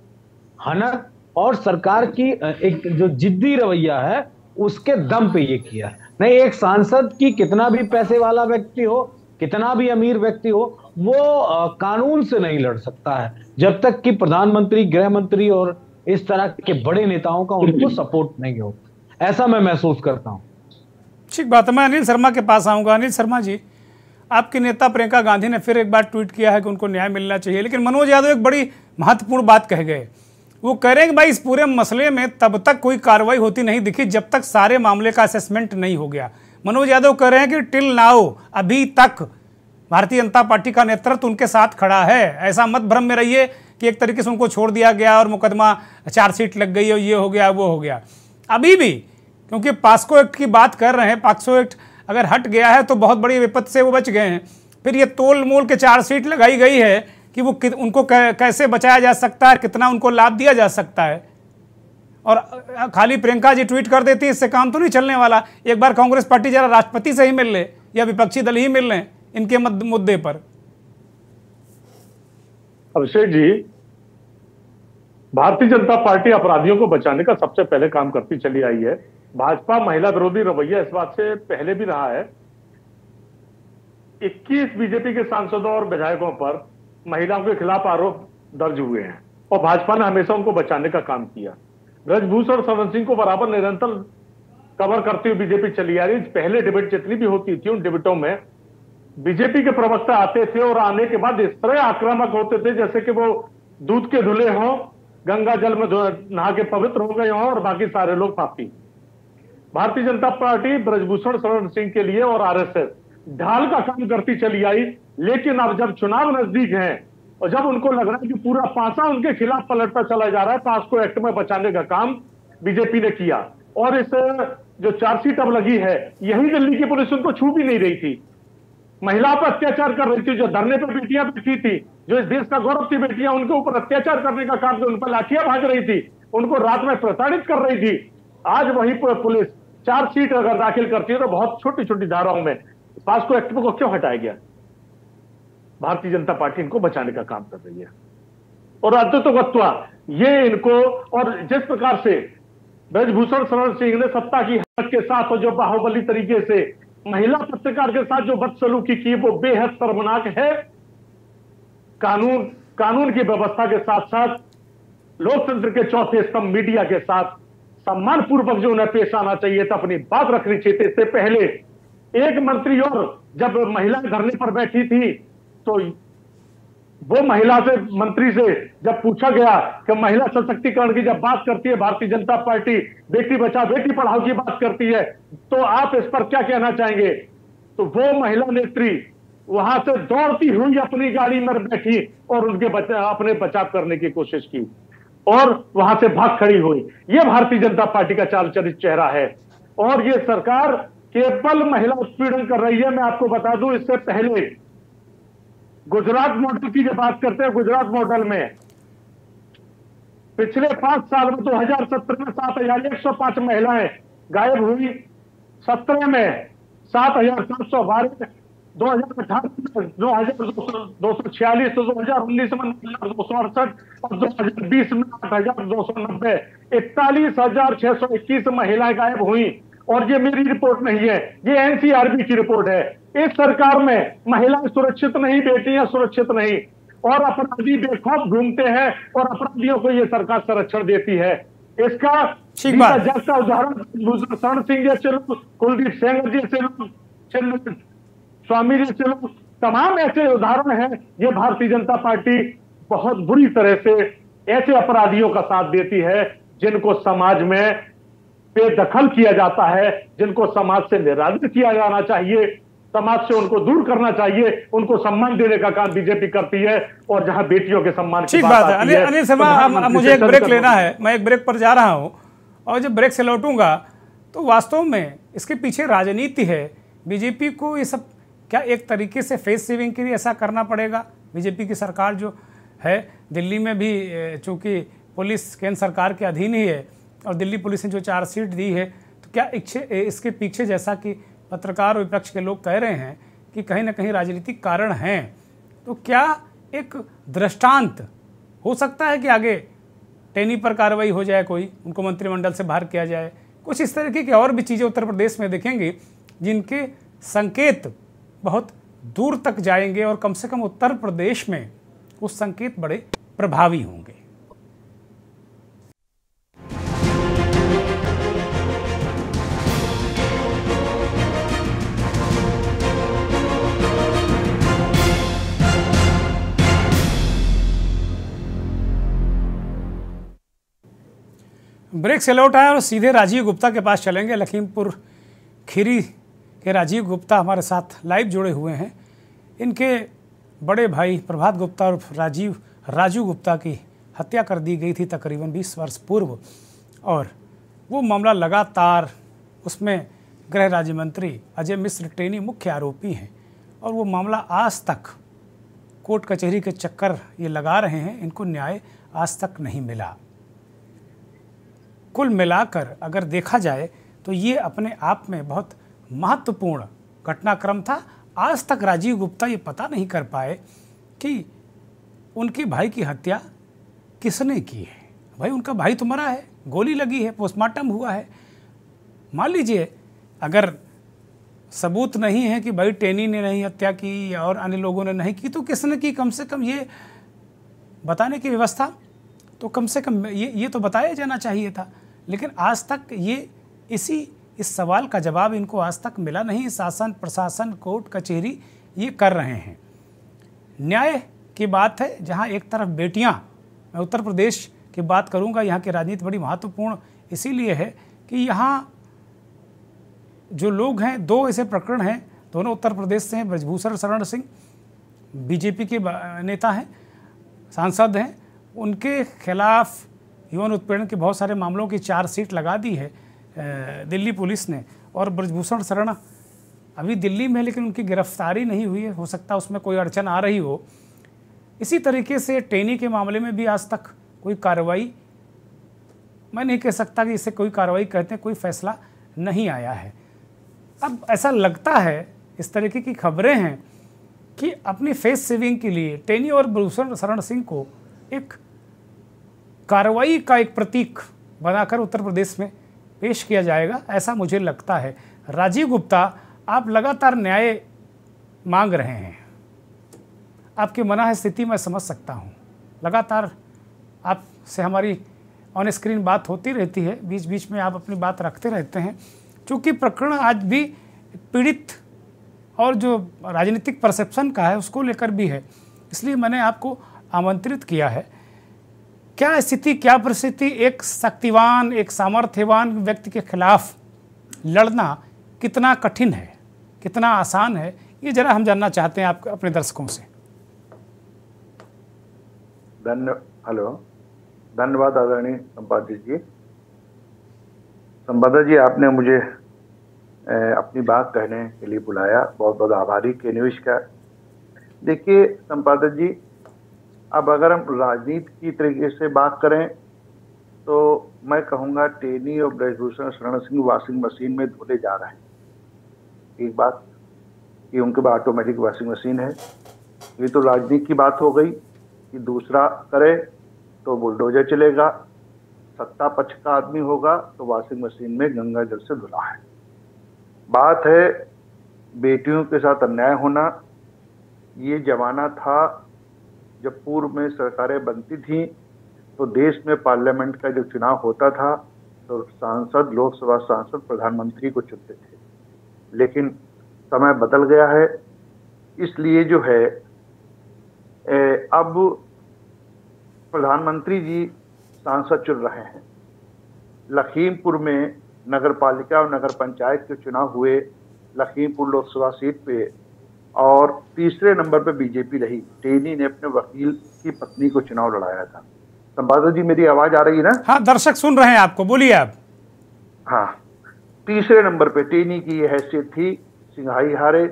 [SPEAKER 4] हनक और सरकार की एक जो जिद्दी रवैया है उसके दम पे ये किया है। नहीं, एक सांसद की कितना भी पैसे वाला व्यक्ति हो, कितना भी अमीर व्यक्ति हो, वो आ, कानून से नहीं लड़ सकता है जब तक कि प्रधानमंत्री, गृह मंत्री और इस तरह के बड़े नेताओं का उनको सपोर्ट नहीं हो। ऐसा मैं महसूस करता हूं।
[SPEAKER 1] ठीक बात है। मैं अनिल शर्मा के पास आऊंगा। अनिल शर्मा जी, आपके नेता प्रियंका गांधी ने फिर एक बार ट्वीट किया है कि उनको न्याय मिलना चाहिए, लेकिन मनोज यादव एक बड़ी महत्वपूर्ण बात कह गए। वो कह रहे हैं कि भाई इस पूरे मसले में तब तक कोई कार्रवाई होती नहीं दिखी जब तक सारे मामले का असेसमेंट नहीं हो गया। मनोज यादव कह रहे हैं कि टिल नाउ, अभी तक भारतीय जनता पार्टी का नेतृत्व उनके साथ खड़ा है। ऐसा मत भ्रम में रहिए कि एक तरीके से उनको छोड़ दिया गया और मुकदमा चार्जशीट लग गई और ये हो गया वो हो गया। अभी भी, क्योंकि पास्को एक्ट की बात कर रहे हैं, पास्को एक्ट अगर हट गया है तो बहुत बड़ी विपत्ति से वो बच गए हैं। फिर ये तोल मोल के चार्जशीट लगाई गई है कि वो उनको कैसे बचाया जा सकता है, कितना उनको लाभ दिया जा सकता है। और खाली प्रियंका जी ट्वीट कर देती है, इससे काम तो नहीं चलने वाला। एक बार कांग्रेस पार्टी जरा राष्ट्रपति से ही मिल ले या विपक्षी दल ही मिल लें इनके मुद्दे पर।
[SPEAKER 5] अभिषेक जी, भारतीय जनता पार्टी अपराधियों को बचाने का सबसे पहले काम करती चली आई है। भाजपा महिला विरोधी रवैया इस बात से पहले भी रहा है। इक्कीस बीजेपी के सांसदों और विधायकों पर महिलाओं के खिलाफ आरोप दर्ज हुए हैं। और भाजपा ने हमेशा उनको बचाने का काम किया। ब्रजभूषण शरण सिंह को बराबर निरंतर कवर करती हुई बीजेपी चली आ रही। पहले डिबेट जितनी भी होती थी उन डिबेटों में बीजेपी के प्रवक्ता आते थे और आने के बाद इस तरह आक्रामक होते थे जैसे कि वो दूध के धुले हों, गंगा जल में नहा के पवित्र हो गए हों और बाकी सारे लोग पापी। भारतीय जनता पार्टी ब्रजभूषण शरण सिंह के लिए और आरएसएस ढाल का काम करती चली आई, लेकिन अब जब चुनाव नजदीक है और जब उनको लग रहा है कि पूरा पासा उनके खिलाफ पलटता चला जा रहा है, पास्को एक्ट में बचाने का काम बीजेपी ने किया। और इस जो चार्जशीट अब लगी है, यही दिल्ली की पुलिस उनको छू भी नहीं रही थी। महिलाओं पर अत्याचार कर रही थी, जो धरने पर बेटियां बैठी थी, जो इस देश का गौरव थी बेटियां, उनके ऊपर अत्याचार करने का काम, जो उन पर लाठियां भाग रही थी, उनको रात में प्रताड़ित कर रही थी। आज वही पुलिस चार्जशीट अगर दाखिल करती है तो बहुत छोटी छोटी धाराओं में पास्को एक्ट को क्यों हटाया गया? भारतीय जनता पार्टी इनको बचाने का काम कर रही है। और अद्वितीयत्व ये इनको, और जिस प्रकार से ब्रजभूषण शरण सिंह ने सत्ता की हक के साथ और जो बाहुबली तरीके से महिला पत्रकार के साथ जो बदसलूकी की, वो बेहद शर्मनाक है। कानून कानून की व्यवस्था के साथ साथ लोकतंत्र के चौथे स्तंभ मीडिया के साथ सम्मान पूर्वक जो उन्हें पेश आना चाहिए था, अपनी बात रखनी चाहिए। इससे पहले एक मंत्री और जब महिला धरने पर बैठी थी तो वो महिला से, मंत्री से जब पूछा गया कि महिला सशक्तिकरण की जब बात करती है भारतीय जनता पार्टी, बेटी बचाओ बेटी पढ़ाओ की बात करती है, तो आप इस पर क्या कहना चाहेंगे? तो वो महिला नेत्री वहां से दौड़ती हुई अपनी गाड़ी में बैठी और उनके बचा, अपने बचाव करने की कोशिश की और वहां से भाग खड़ी हुई। ये भारतीय जनता पार्टी का चाल चरित चेहरा है। और ये सरकार केवल महिला उत्पीड़न कर रही है। मैं आपको बता दूं, इससे पहले गुजरात मॉडल की जब बात करते हैं, गुजरात मॉडल में पिछले पांच साल में दो हजार सत्रह में सात हजार एक सौ पांच महिलाएं गायब हुई, सत्रह में सात हजार सात सौ बारह, दो हजार अठारह में दो हजार दो सौ छियालीस, तो दो हजार उन्नीस में नौ हजार दो सौ अड़सठ और दो हजार बीस में आठ हजार दो सौ नब्बे, इकतालीस हजार छह सौ इक्कीस महिलाएं गायब हुई। और ये मेरी रिपोर्ट नहीं है, ये एनसीआरबी की रिपोर्ट है। इस सरकार में महिलाएं सुरक्षित नहीं, बेटियां सुरक्षित नहीं, और अपराधी बेखौफ घूमते हैं और अपराधियों को ये सरकार संरक्षण देती है। इसका जैसा उदाहरण शरण सिंह जैसे लोग, कुलदीप सेंगर जैसे लोग, स्वामी जैसे लोग, तमाम ऐसे उदाहरण हैं। ये भारतीय जनता पार्टी बहुत बुरी तरह से ऐसे अपराधियों का साथ देती है जिनको समाज में बेदखल किया जाता है, जिनको समाज से निरादर किया जाना चाहिए, समाज से उनको दूर करना चाहिए। उनको सम्मान देने का काम बीजेपी करती है। और जहां बेटियों के सम्मान की बात आती है,
[SPEAKER 1] अनिल शर्मा, मुझे एक ब्रेक लेना है, मैं एक ब्रेक पर जा रहा हूं और जब ब्रेक से लौटूंगा तो वास्तव में इसके पीछे राजनीति है। बीजेपी को ये सब क्या एक तरीके से फेस सेविंग के लिए ऐसा करना पड़ेगा? बीजेपी की सरकार जो है, दिल्ली में भी चूंकि पुलिस केंद्र सरकार के अधीन ही है और दिल्ली पुलिस ने जो चार्जशीट दी है, तो क्या इसके पीछे, जैसा कि पत्रकार और विपक्ष के लोग कह रहे हैं कि कहीं ना कहीं राजनीतिक कारण हैं, तो क्या एक दृष्टांत हो सकता है कि आगे टेनी पर कार्रवाई हो जाए, कोई उनको मंत्रिमंडल से बाहर किया जाए? कुछ इस तरीके की और भी चीज़ें उत्तर प्रदेश में देखेंगे जिनके संकेत बहुत दूर तक जाएंगे और कम से कम उत्तर प्रदेश में उस संकेत बड़े प्रभावी होंगे। ब्रेक से लौट आए और सीधे राजीव गुप्ता के पास चलेंगे। लखीमपुर खीरी के राजीव गुप्ता हमारे साथ लाइव जुड़े हुए हैं। इनके बड़े भाई प्रभात गुप्ता और राजीव राजू गुप्ता की हत्या कर दी गई थी तकरीबन बीस वर्ष पूर्व, और वो मामला लगातार, उसमें गृह राज्य मंत्री अजय मिश्र टेनी मुख्य आरोपी हैं और वो मामला आज तक कोर्ट कचहरी के चक्कर ये लगा रहे हैं, इनको न्याय आज तक नहीं मिला। कुल मिलाकर अगर देखा जाए तो ये अपने आप में बहुत महत्वपूर्ण घटनाक्रम था। आज तक राजीव गुप्ता ये पता नहीं कर पाए कि उनके भाई की हत्या किसने की है। भाई उनका भाई तो मरा है, गोली लगी है, पोस्टमार्टम हुआ है। मान लीजिए अगर सबूत नहीं है कि भाई टेनी ने नहीं हत्या की और अन्य लोगों ने नहीं की, तो किसने की, कम से कम ये बताने की व्यवस्था तो कम से कम ये ये तो बताया जाना चाहिए था। लेकिन आज तक ये इसी इस सवाल का जवाब इनको आज तक मिला नहीं। शासन, प्रशासन, कोर्ट कचहरी ये कर रहे हैं। न्याय की बात है, जहाँ एक तरफ बेटियाँ, मैं उत्तर प्रदेश की बात करूँगा, यहाँ की राजनीति बड़ी महत्वपूर्ण इसीलिए है कि यहाँ जो लोग हैं, दो ऐसे प्रकरण हैं, दोनों उत्तर प्रदेश से हैं। ब्रजभूषण शरण सिंह बीजेपी के नेता हैं, सांसद हैं, उनके खिलाफ यौन उत्पीड़न के बहुत सारे मामलों की चार्जशीट लगा दी है दिल्ली पुलिस ने। और ब्रजभूषण शरण अभी दिल्ली में है, लेकिन उनकी गिरफ्तारी नहीं हुई है। हो सकता है उसमें कोई अड़चन आ रही हो। इसी तरीके से टेनी के मामले में भी आज तक कोई कार्रवाई, मैं नहीं कह सकता कि इसे कोई कार्रवाई कहते हैं, कोई फैसला नहीं आया है। अब ऐसा लगता है, इस तरीके की खबरें हैं कि अपनी फेस सेविंग के लिए टेनी और ब्रजभूषण शरण सिंह को एक कार्रवाई का एक प्रतीक बनाकर उत्तर प्रदेश में पेश किया जाएगा, ऐसा मुझे लगता है। राजीव गुप्ता, आप लगातार न्याय मांग रहे हैं, आपकी मना स्थिति मैं समझ सकता हूं। लगातार आपसे हमारी ऑन स्क्रीन बात होती रहती है, बीच बीच में आप अपनी बात रखते रहते हैं। चूँकि प्रकरण आज भी पीड़ित और जो राजनीतिक परसेप्शन का है उसको लेकर भी है, इसलिए मैंने आपको आमंत्रित किया है। क्या स्थिति, क्या परिस्थिति, एक शक्तिवान, एक सामर्थ्यवान व्यक्ति के खिलाफ लड़ना कितना कठिन है, कितना आसान है, ये जरा हम जानना चाहते हैं आप अपने दर्शकों से।
[SPEAKER 6] धन्य हेलो धन्यवाद आदरणीय संपादक जी। संपादक जी, आपने मुझे ए, अपनी बात कहने के लिए बुलाया, बहुत बहुत आभारी के न्यूज का। देखिए संपादक जी, अब अगर हम राजनीति की तरीके से बात करें तो मैं कहूँगा टेनी और ब्रजभूषण शरण सिंह वॉशिंग मशीन में धुले जा रहे हैं। एक बात कि उनके पास ऑटोमेटिक वॉशिंग मशीन है, ये तो राजनीति की बात हो गई कि दूसरा करे तो बुलडोजर चलेगा, सत्ता पक्ष का आदमी होगा तो वॉशिंग मशीन में गंगा जल से धुला है। बात है बेटियों के साथ अन्याय होना। ये जमाना था जब पूर्व में सरकारें बनती थी तो देश में पार्लियामेंट का जो चुनाव होता था तो सांसद, लोकसभा सांसद प्रधानमंत्री को चुनते थे। लेकिन समय बदल गया है, इसलिए जो है ए, अब प्रधानमंत्री जी सांसद चुन रहे हैं। लखीमपुर में नगर पालिका और नगर पंचायत के चुनाव हुए, लखीमपुर लोकसभा सीट पे, और तीसरे नंबर पे बीजेपी रही। टेनी ने अपने वकील की पत्नी को चुनाव लड़ाया था। संपादक जी, मेरी आवाज आ रही है ना?
[SPEAKER 1] हाँ, दर्शक सुन रहे हैं आपको, बोलिए आप।
[SPEAKER 6] हाँ, तीसरे नंबर पे टेनी की ये हैसियत थी। सिंघाई हारे,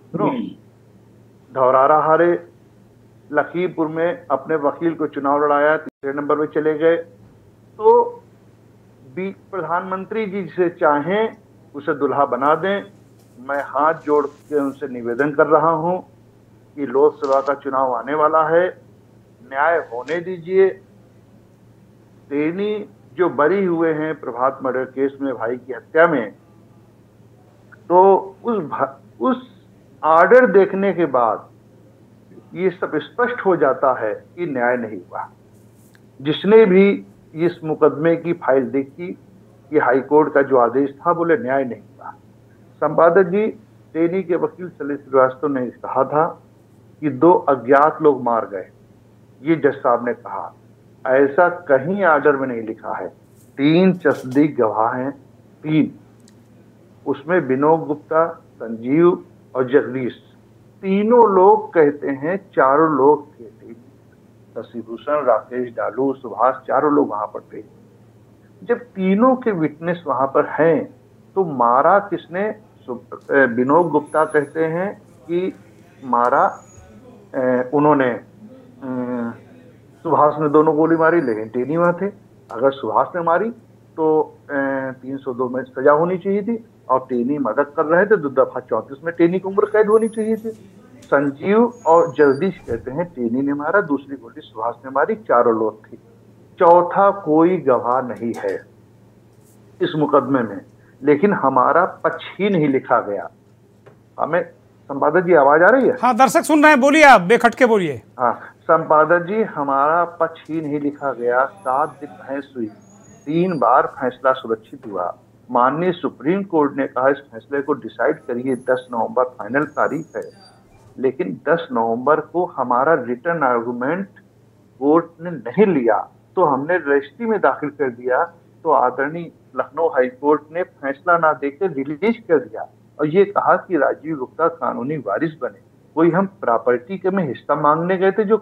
[SPEAKER 6] धौरारा हारे, लखीमपुर में अपने वकील को चुनाव लड़ाया, तीसरे नंबर पे चले गए। तो प्रधानमंत्री जी से चाहें उसे दुल्हा बना दें। मैं हाथ जोड़ के उनसे निवेदन कर रहा हूं कि लोकसभा का चुनाव आने वाला है, न्याय होने दीजिए। टेनी जो बरी हुए हैं प्रभात मर्डर केस में, भाई की हत्या में, तो उस उस आर्डर देखने के बाद ये सब स्पष्ट हो जाता है कि न्याय नहीं हुआ। जिसने भी इस मुकदमे की फाइल देखी, कि हाईकोर्ट का जो आदेश था, बोले न्याय नहीं हुआ। संपादक जी, टेनी के वकील सलिल श्रीवास्तव ने कहा था कि दो अज्ञात लोग मार गए। ये जज साहब ने कहा, ऐसा कहीं आर्डर में नहीं लिखा है। तीन तस्दीक गवाह हैं, तीन, उसमें विनोद गुप्ता, संजीव और जगदीश, तीनों लोग कहते हैं चारों लोग थे। शशिभूषण, राकेश डालू, सुभाष, चारों लोग वहां पर थे। जब तीनों के विटनेस वहां पर हैं तो मारा किसने? विनोद गुप्ता कहते हैं कि मारा उन्होंने, सुभाष ने दोनों गोली मारी, लेकिन टेनी वहां थे। अगर सुभाष ने मारी तो तीन सौ दो में सजा होनी चाहिए थी, और टेनी मदद कर रहे थे तो दफा चौंतीस में टेनी को उम्र कैद होनी चाहिए थी। संजीव और जगदीश कहते हैं टेनी ने मारा, दूसरी गोली सुभाष ने मारी, चारों लोग थे। चौथा कोई गवाह नहीं है इस मुकदमे में, लेकिन हमारा पक्ष ही नहीं लिखा गया। हमें संपादक जी आवाज आ रही है?
[SPEAKER 1] हाँ, दर्शक सुन रहे हैं, बोलिए, आप बेखटके बोलिए।
[SPEAKER 6] हाँ संपादक जी, हमारा पक्ष ही नहीं लिखा गया, सात दिन बहस हुई, तीन बार फैसला सुरक्षित हुआ। माननीय सुप्रीम कोर्ट ने कहा इस फैसले को डिसाइड करिए, दस नवंबर फाइनल तारीख है, लेकिन दस नवंबर को हमारा रिटर्न आर्गुमेंट कोर्ट ने नहीं लिया, तो हमने रजिस्ट्री में दाखिल कर दिया, तो आदरणीय लखनऊ हाई कोर्ट ने फैसला ना देकर रिलीज कर दिया और ये कहा कि राजीव गुप्ता कानूनी वारिस बने। कोई हम प्रॉपर्टी के में हिस्सा मांगने गए थे जो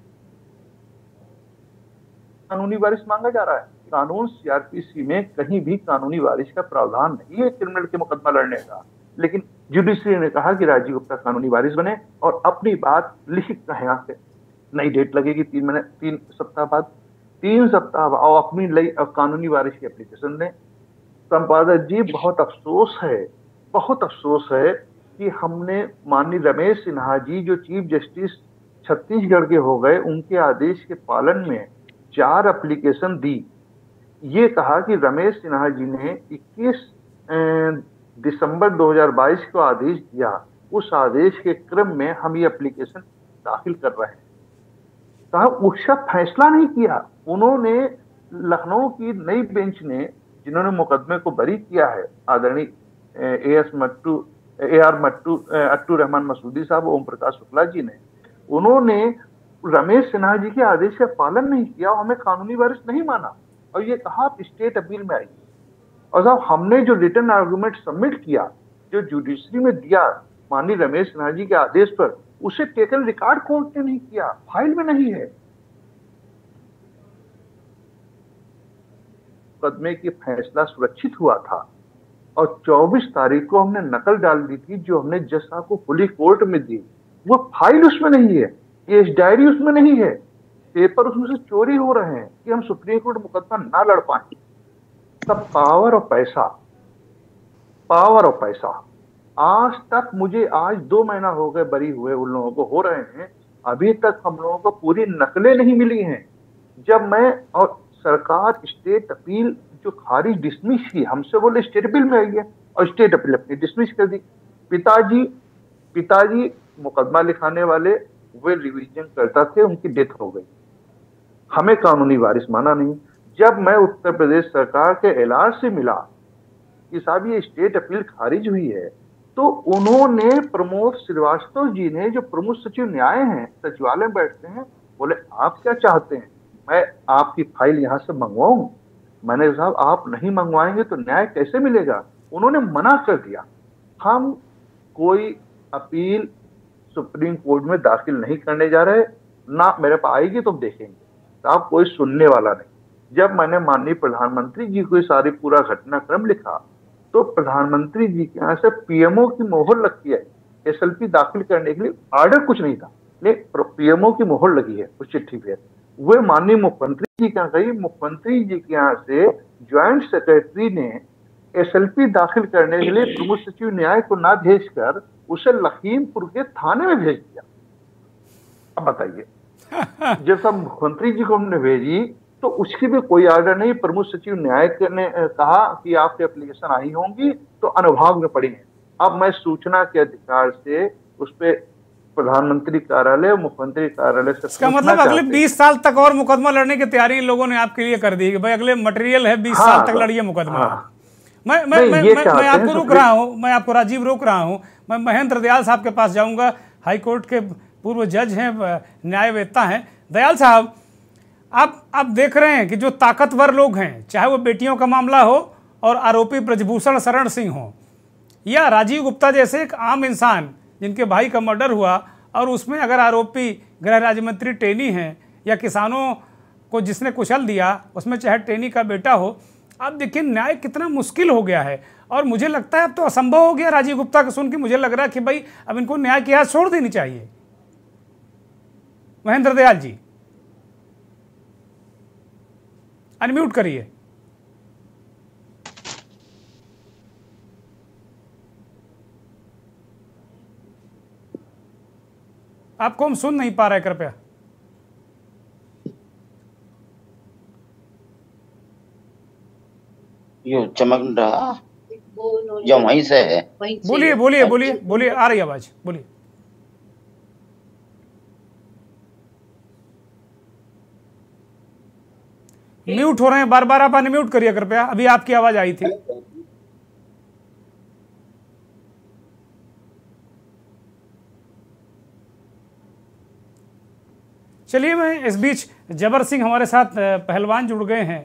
[SPEAKER 6] कानूनी वारिस मांगा जा रहा है? कानून सीआरपीसी में कहीं भी कानूनी वारिस का प्रावधान नहीं है क्रिमिनल के मुकदमा लड़ने का, लेकिन जुडिशरी ने कहा कि राजीव गुप्ता कानूनी वारिस बने और अपनी बात लिखित कहे। यहाँ से नई डेट लगेगी तीन महीने तीन सप्ताह बाद, तीन सप्ताह और अपनी नई कानूनी वारिस की एप्लीकेशन दें। संपादक जी, बहुत अफसोस है, बहुत अफसोस है कि हमने माननीय रमेश सिन्हा जी जो चीफ जस्टिस छत्तीसगढ़ के हो गए, उनके आदेश के पालन में चार एप्लीकेशन दी। ये कहा कि रमेश सिन्हा जी ने इक्कीस दिसंबर दो हज़ार बाईस को आदेश दिया, उस आदेश के क्रम में हम ये एप्लीकेशन दाखिल कर रहे हैं। कहा उसका फैसला नहीं किया उन्होंने। लखनऊ की नई बेंच ने, जिन्होंने मुकदमे को बरी किया है, आदरणीय A S Mattoo A R Mattoo अट्टू रहमान मसूदी साहब, ओम प्रकाश शुक्ला जी ने, उन्होंने रमेश सिन्हा जी के आदेश का पालन नहीं किया, हमें कानूनी वारिस नहीं माना और ये कहा आप स्टेट अपील में आइए। और साहब हमने जो रिटर्न आर्गुमेंट सबमिट किया, जो जुडिशरी में दिया माननीय रमेश सिन्हा जी के आदेश पर, उसे टेकन रिकॉर्ड कोर्ट ने नहीं किया, फाइल में नहीं है। मुकदमे की फैसला सुरक्षित हुआ था और चौबीस तारीख को हमने नकल डाल दी थी जो हमने जज साहब को खुली कोर्ट में दी, वो फाइल उसमें नहीं है, ये डायरी उसमें नहीं है, पेपर उसमें से चोरी हो रहे हैं कि हम सुप्रीम कोर्ट मुकदमा ना लड़ पाए। तब पावर और पैसा, पावर और पैसा, आज तक मुझे आज दो महीना हो गए बरी हुए उन लोगों को हो रहे हैं, अभी तक हम लोगों को पूरी नकलें नहीं मिली हैं। जब मैं और सरकार स्टेट अपील जो खारिज डिसमिस की, हमसे बोले स्टेट अपील में आई है और स्टेट अपील अपनी डिसमिस कर दी। पिताजी पिताजी मुकदमा लिखाने वाले, वे रिवीजन करता थे, उनकी डेथ हो गई, हमें कानूनी वारिस माना नहीं। जब मैं उत्तर प्रदेश सरकार के एलआर से मिला कि साहब ये स्टेट अपील खारिज हुई है, तो उन्होंने प्रमोद श्रीवास्तव जी ने, जो प्रमुख सचिव न्याय हैं, सचिवालय में बैठते हैं, बोले आप क्या चाहते हैं, मैं आपकी फाइल यहां से मंगवाऊं? मैंने साहब आप नहीं मंगवाएंगे तो न्याय कैसे मिलेगा? उन्होंने मना कर दिया। हम कोई अपील सुप्रीम कोर्ट में दाखिल नहीं करने जा रहे, ना मेरे पास आएगी तो देखेंगे। साहब कोई सुनने वाला नहीं। जब मैंने माननीय प्रधानमंत्री जी को सारी पूरा घटनाक्रम लिखा, तो प्रधानमंत्री जी के यहाँ से पीएमओ की मोहर लगती है, एसएलपी दाखिल करने के लिए आर्डर कुछ नहीं था, लेकिन पीएमओ की मोहर लगी है उस चिट्ठी पे। वे माननीय मुख्यमंत्री जी के यहाँ गई, मुख्यमंत्री जी के यहाँ से ज्वाइंट सेक्रेटरी ने एसएलपी दाखिल करने के लिए प्रमुख सचिव न्याय को ना भेजकर उसे लखीमपुर के थाने में भेज दिया। अब बताइए, जब सब मुख्यमंत्री जी को हमने भेजी तो उसकी भी कोई आर्डर नहीं। प्रमुख सचिव न्याय ने कहा कि आपकी एप्लीकेशन आई होंगी तो अनुभाग में पड़ी है। अब मैं सूचना के अधिकार से उस पर प्रधानमंत्री कार्यालय, मुख्यमंत्री कार्यालय से,
[SPEAKER 1] इसका मतलब अगले बीस साल तक और मुकदमा लड़ने की तैयारी इन लोगों ने आपके लिए कर दी कि भाई अगले मटेरियल है, बीस साल तक लड़िए मुकदमा। हाँ। मैं मैं मैं, मैं, मैं आपको रोक रहा हूँ, मैं आपको राजीव रोक रहा हूँ। मैं महेंद्र दयाल साहब के पास जाऊंगा, हाई कोर्ट के पूर्व जज हैं, न्यायवेत्ता हैं। दयाल साहब, आप आप देख रहे हैं कि जो ताकतवर लोग हैं, चाहे वो बेटियों का मामला हो और आरोपी ब्रजभूषण शरण सिंह हो, या राजीव गुप्ता जैसे एक आम इंसान जिनके भाई का मर्डर हुआ और उसमें अगर आरोपी गृह राज्य मंत्री टेनी हैं, या किसानों को जिसने कुचल दिया उसमें चाहे टेनी का बेटा हो, अब देखिए न्याय कितना मुश्किल हो गया है। और मुझे लगता है अब तो असंभव हो गया राजीव गुप्ता को सुन के, मुझे लग रहा है कि भाई अब इनको न्याय की हाथ छोड़ देनी चाहिए। महेंद्र दयाल जी अनम्यूट करिए। आपको हम सुन नहीं पा रहे, कृपया।
[SPEAKER 7] यो चमक रहा जो वहीं से है।
[SPEAKER 1] बोलिए बोलिए बोलिए बोलिए, आ रही आवाज, बोलिए। म्यूट हो रहे हैं बार बार, आप अनम्यूट करिए कृपया, अभी आपकी आवाज आई थी। चलिए, मैं इस बीच जबर सिंह हमारे साथ पहलवान जुड़ गए हैं,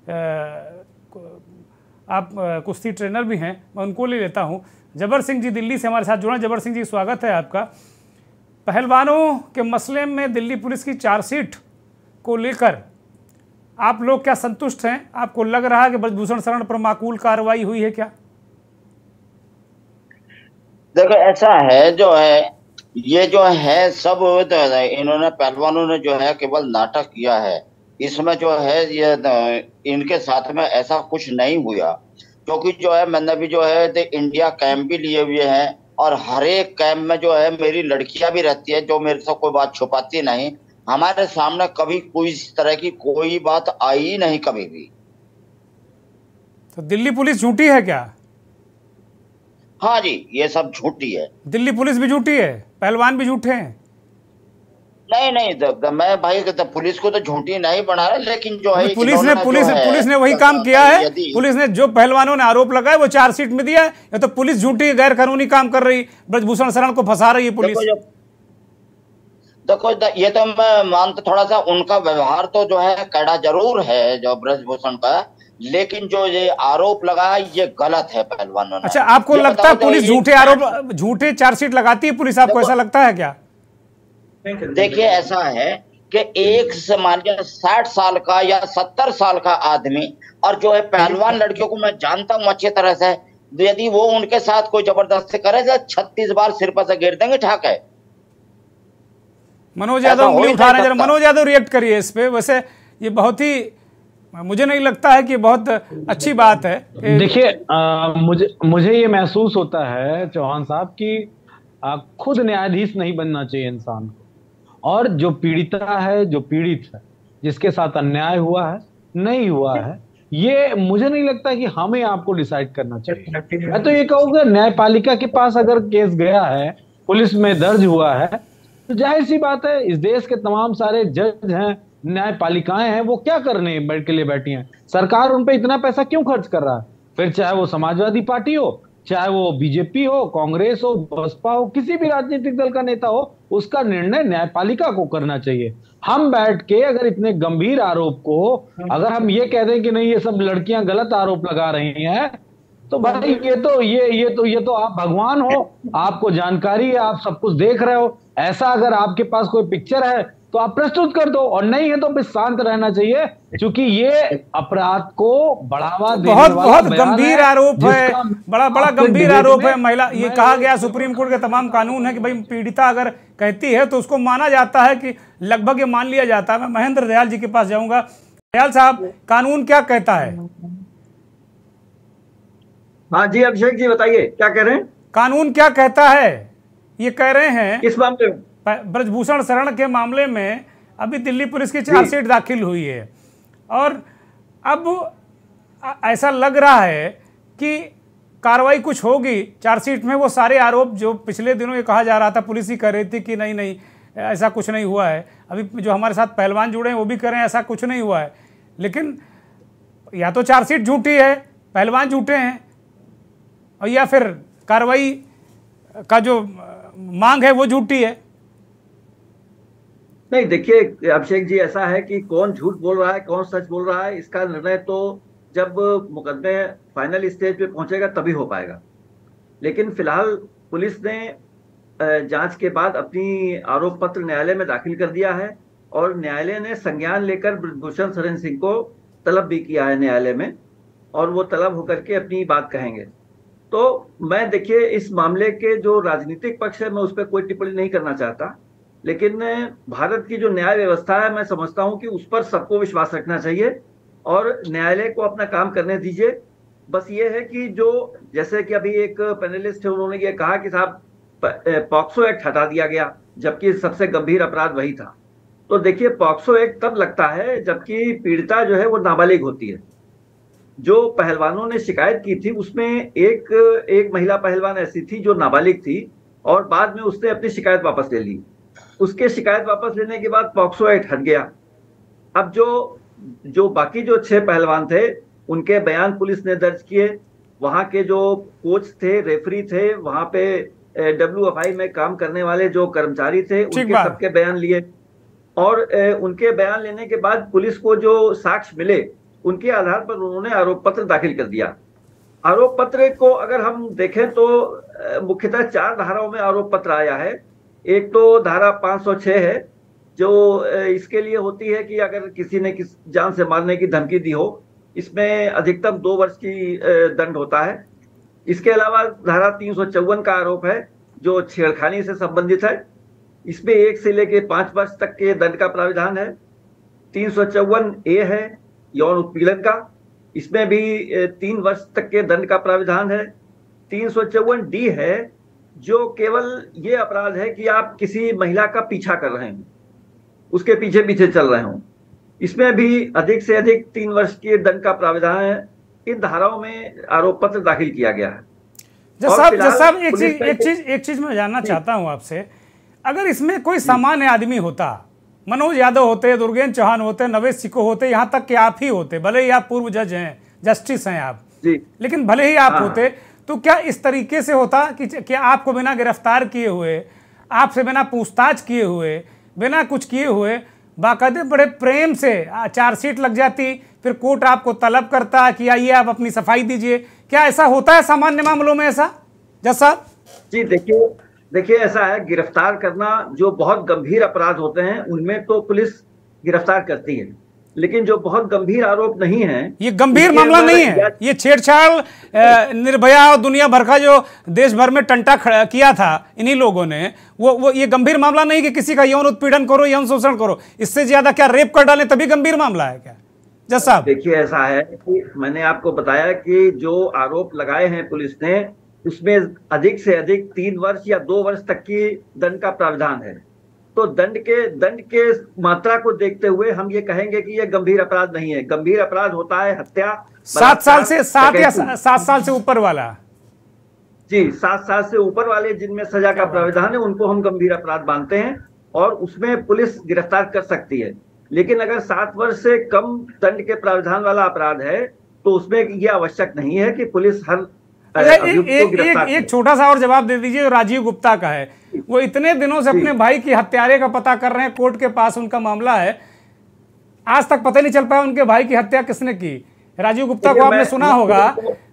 [SPEAKER 1] आप कुश्ती ट्रेनर भी हैं, मैं उनको ले लेता हूं। जबर सिंह जी दिल्ली से हमारे साथ जुड़ा। जबर सिंह जी, स्वागत है आपका। पहलवानों के मसले में दिल्ली पुलिस की चार्जशीट को लेकर आप लोग क्या संतुष्ट हैं? आपको लग रहा है कि ब्रजभूषण शरण पर माकूल कार्रवाई हुई है क्या?
[SPEAKER 7] देखो, ऐसा है, जो है ये जो है सब इन्होंने पहलवानों ने जो है केवल नाटक किया है। इसमें जो है ये इनके साथ में ऐसा कुछ नहीं हुआ, क्योंकि जो है मैंने भी जो है इंडिया कैंप भी लिए हुए हैं, और हर एक कैंप में जो है मेरी लड़कियां भी रहती है, जो मेरे से कोई बात छुपाती नहीं। हमारे सामने कभी कोई इस तरह की कोई बात आई ही नहीं कभी भी।
[SPEAKER 1] तो दिल्ली पुलिस झूठी है क्या?
[SPEAKER 7] हाँ जी, ये सब झूठी है।
[SPEAKER 1] दिल्ली पुलिस भी झूठी है, पहलवान भी झूठे हैं?
[SPEAKER 7] नहीं नहीं, द, द, मैं भाई द, पुलिस को तो झूठी नहीं बना रहा, लेकिन जो है
[SPEAKER 1] पुलिस ने पुलिस ने पुलिस ने वही काम किया है। पुलिस ने जो पहलवानों ने आरोप लगाए वो चार्जशीट में दिया है। या तो पुलिस झूठी गैर कानूनी काम कर रही, ब्रजभूषण शरण को फंसा रही है पुलिस।
[SPEAKER 7] देखो, ये तो मैं मानता, थोड़ा सा उनका व्यवहार तो जो है कड़ा जरूर है जो ब्रजभूषण का, लेकिन जो ये आरोप लगा ये गलत है पहलवानों ने।
[SPEAKER 1] अच्छा, आपको लगता है पुलिस झूठे आरोप, झूठे चार्जशीट लगाती है पुलिस? आपको ऐसा लगता है क्या?
[SPEAKER 7] देखिए, ऐसा है कि एक से मानिए साठ साल का या सत्तर साल का आदमी, और जो है पहलवान लड़कियों को मैं जानता हूँ अच्छी तरह से, यदि वो उनके साथ कोई जबरदस्ती करे तो छत्तीस बार सिर पर से गिर देंगे ठाक है।
[SPEAKER 1] मनोज यादव उंगली उठा रहे हैं, जरा मनोज यादव रिएक्ट करिए इस पे। वैसे ये बहुत ही, मुझे नहीं लगता है कि बहुत अच्छी बात है।
[SPEAKER 4] देखिए, मुझे मुझे ये महसूस होता है चौहान साहब कि आ, खुद न्यायाधीश नहीं बनना चाहिए इंसान को, और जो पीड़िता है, जो पीड़ित है, जिसके साथ अन्याय हुआ है, नहीं हुआ है, ये मुझे नहीं लगता कि हमें आपको डिसाइड करना चाहिए। मैं तो ये कहूँगा, न्यायपालिका के पास अगर केस गया है, पुलिस में दर्ज हुआ है, तो जाहिर सी बात है इस देश के तमाम सारे जज हैं, न्यायपालिकाएं हैं, वो क्या करने बैठ के लिए बैठी हैं? सरकार उन पे इतना पैसा क्यों खर्च कर रहा है? फिर चाहे वो समाजवादी पार्टी हो, चाहे वो बीजेपी हो, कांग्रेस हो, बसपा हो, किसी भी राजनीतिक दल का नेता हो, उसका निर्णय न्यायपालिका को करना चाहिए। हम बैठ के अगर इतने गंभीर आरोप को अगर हम ये कह दें कि नहीं ये सब लड़कियां गलत आरोप लगा रही हैं, तो भाई ये तो ये ये तो ये तो आप भगवान हो, आपको जानकारी है, आप सब कुछ देख रहे हो। ऐसा अगर आपके पास कोई पिक्चर है तो आप प्रस्तुत कर दो, और नहीं है तो बस शांत रहना चाहिए, क्योंकि ये अपराध को बढ़ावा देने
[SPEAKER 1] बहुत
[SPEAKER 4] वाला
[SPEAKER 1] बहुत गंभीर आरोप है, बड़ा बड़ा गंभीर आरोप है। महिला, ये कहा गया सुप्रीम कोर्ट के तमाम कानून है कि भाई पीड़िता अगर कहती है तो उसको माना जाता है, कि लगभग ये मान लिया जाता है। मैं महेंद्र दयाल जी के पास जाऊंगा। दयाल साहब, कानून क्या कहता है?
[SPEAKER 8] हाँ जी, अभिषेक जी बताइए क्या कह रहे हैं?
[SPEAKER 1] कानून क्या कहता है? ये कह रहे हैं
[SPEAKER 8] इस मामले में,
[SPEAKER 1] ब्रजभूषण शरण के मामले में अभी दिल्ली पुलिस की चार्जशीट दाखिल हुई है, और अब ऐसा लग रहा है कि कार्रवाई कुछ होगी चार्जशीट में। वो सारे आरोप जो पिछले दिनों ये कहा जा रहा था, पुलिस ही कह रही थी कि नहीं नहीं ऐसा कुछ नहीं हुआ है। अभी जो हमारे साथ पहलवान जुड़े हैं वो भी कह रहे हैं ऐसा कुछ नहीं हुआ है। लेकिन या तो चार्जशीट झूठी है, पहलवान झूठे हैं, और या फिर कार्रवाई का जो मांग है वो झूठी है।
[SPEAKER 8] नहीं, देखिए अभिषेक जी, ऐसा है कि कौन झूठ बोल रहा है, कौन सच बोल रहा है, इसका निर्णय तो जब मुकदमे फाइनल स्टेज पे पहुंचेगा तभी हो पाएगा। लेकिन फिलहाल पुलिस ने जांच के बाद अपनी आरोप पत्र न्यायालय में दाखिल कर दिया है, और न्यायालय ने संज्ञान लेकर ब्रजभूषण शरण सिंह को तलब भी किया है न्यायालय में, और वो तलब होकर के अपनी बात कहेंगे। तो मैं देखिए इस मामले के जो राजनीतिक पक्ष है मैं उस पर कोई टिप्पणी नहीं करना चाहता, लेकिन भारत की जो न्याय व्यवस्था है मैं समझता हूं कि उस पर सबको विश्वास रखना चाहिए, और न्यायालय को अपना काम करने दीजिए। बस ये है कि जो, जैसे कि अभी एक पैनलिस्ट है उन्होंने ये कहा कि साहब पॉक्सो एक्ट हटा दिया गया, जबकि सबसे गंभीर अपराध वही था। तो देखिए, पॉक्सो एक्ट तब लगता है जबकि पीड़िता जो है वो नाबालिग होती है, जो पहलवानों ने शिकायत की थी उसमें एक एक महिला पहलवान ऐसी थी जो नाबालिग थी और बाद में उसने अपनी शिकायत वापस ले ली। उसके शिकायत वापस लेने के बाद पॉक्सो एक्ट हट गया। अब जो जो बाकी जो छह पहलवान थे उनके बयान पुलिस ने दर्ज किए। वहां के जो कोच थे, रेफरी थे, वहां पे डब्ल्यू एफ आई में काम करने वाले जो कर्मचारी थे उनके सबके बयान लिए और उनके बयान लेने के बाद पुलिस को जो साक्ष्य मिले उनके आधार पर उन्होंने आरोप पत्र दाखिल कर दिया। आरोप पत्र को अगर हम देखें तो मुख्यतः चार धाराओं में आरोप पत्र आया है। एक तो धारा पाँच सौ छह है जो इसके लिए होती है कि अगर किसी ने किस जान से मारने की धमकी दी हो, इसमें अधिकतम दो वर्ष की दंड होता है। इसके अलावा धारा तीन सौ चौवन का आरोप है जो छेड़खानी से संबंधित है। इसमें एक से लेकर पांच वर्ष तक के दंड का प्राविधान है। तीन सौ चौवन ए है यौन उत्पीड़न का, इसमें भी तीन वर्ष तक के दंड का प्राविधान है। तीन सौ चौवन डी है जो केवल ये अपराध है कि आप किसी महिला का पीछा कर रहे हैं, उसके पीछे पीछे चल रहे हो, इसमें भी अधिक से अधिक तीन वर्ष के दंड का प्राविधान है। इन धाराओं में आरोप पत्र दाखिल किया गया है।
[SPEAKER 1] जज साहब जज साहब एक चीज एक चीज एक चीज मैं जानना चाहता हूं आपसे, अगर इसमें कोई सामान्य आदमी होता, मनोज यादव होते, दुर्गेंद्र चौहान होते, नवेश सिको होते, यहाँ तक कि आप ही होते, भले ही आप पूर्व जज हैं, जस्टिस हैं आप जी, लेकिन भले ही आप होते तो क्या इस तरीके से होता कि क्या आपको बिना गिरफ्तार किए हुए, आपसे बिना पूछताछ किए हुए, बिना कुछ किए हुए बाकायदे बड़े प्रेम से चार्जशीट लग जाती, फिर कोर्ट आपको तलब करता कि आइए आप अपनी सफाई दीजिए? क्या ऐसा होता है सामान्य मामलों में ऐसा जज साहब?
[SPEAKER 8] जी देखिए देखिए ऐसा है, गिरफ्तार करना जो बहुत गंभीर अपराध होते हैं उनमें तो पुलिस गिरफ्तार करती है, लेकिन जो बहुत गंभीर आरोप नहीं है,
[SPEAKER 1] ये गंभीर मामला नहीं है, ये छेड़छाड़ निर्भया और दुनिया भर का जो देश भर में टंटा खड़ा किया था इन्हीं लोगों ने, वो वो ये गंभीर मामला नहीं कि किसी का यौन उत्पीड़न करो, यौन शोषण करो, इससे ज्यादा क्या रेप कर डालें तभी गंभीर मामला है क्या जज साहब?
[SPEAKER 8] देखिए ऐसा है कि मैंने आपको बताया कि जो आरोप लगाए हैं पुलिस ने उसमें अधिक से अधिक तीन वर्ष या दो वर्ष तक की दंड का प्रावधान है। तो दंड के दंड के मात्रा को देखते हुए हम ये कहेंगे कि ये गंभीर अपराध नहीं है। गंभीर अपराध होता है हत्या,
[SPEAKER 1] सात साल से सात या सात साल से ऊपर वाला।
[SPEAKER 8] जी, सात साल से ऊपर वाले जिनमें सजा का प्रावधान है उनको हम गंभीर अपराध मानते हैं और उसमें पुलिस गिरफ्तार कर सकती है। लेकिन अगर सात वर्ष से कम दंड के प्रावधान वाला अपराध है तो उसमें ये आवश्यक नहीं है कि पुलिस हर
[SPEAKER 1] एक एक, एक, एक छोटा सा और जवाब दे दीजिए, राजीव गुप्ता का है। वो इतने दिनों से अपने भाई की हत्यारे का पता कर रहे हैं, कोर्ट के पास उनका मामला है, आज तक पता नहीं चल पाया उनके भाई की हत्या किसने की। राजीव गुप्ता को आपने सुना होगा,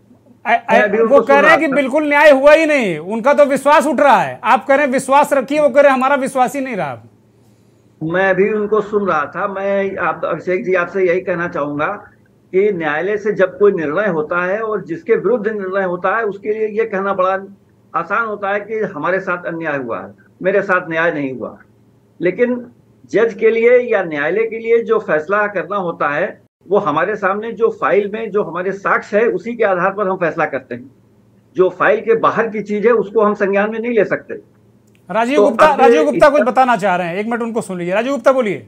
[SPEAKER 1] वो कह रहे हैं कि बिल्कुल न्याय हुआ ही नहीं, उनका तो विश्वास उठ रहा है। आप कह रहे हैं विश्वास रखिए, वो कह रहे हैं हमारा विश्वास ही नहीं रहा।
[SPEAKER 8] मैं भी उनको सुन रहा था। मैं आप अभिषेक जी आपसे यही कहना चाहूंगा कि न्यायालय से जब कोई निर्णय होता है और जिसके विरुद्ध निर्णय होता है उसके लिए ये कहना बड़ा आसान होता है कि हमारे साथ अन्याय हुआ है, मेरे साथ न्याय नहीं हुआ। लेकिन जज के लिए या न्यायालय के लिए जो फैसला करना होता है वो हमारे सामने जो फाइल में जो हमारे साक्ष्य है उसी के आधार पर हम फैसला करते हैं। जो फाइल के बाहर की चीज है उसको हम संज्ञान में नहीं ले सकते।
[SPEAKER 1] राजीव तो गुप्ता राजीव गुप्ता कुछ बताना चाह रहे हैं, एक मिनट उनको सुन लीजिए। राजीव गुप्ता बोलिए।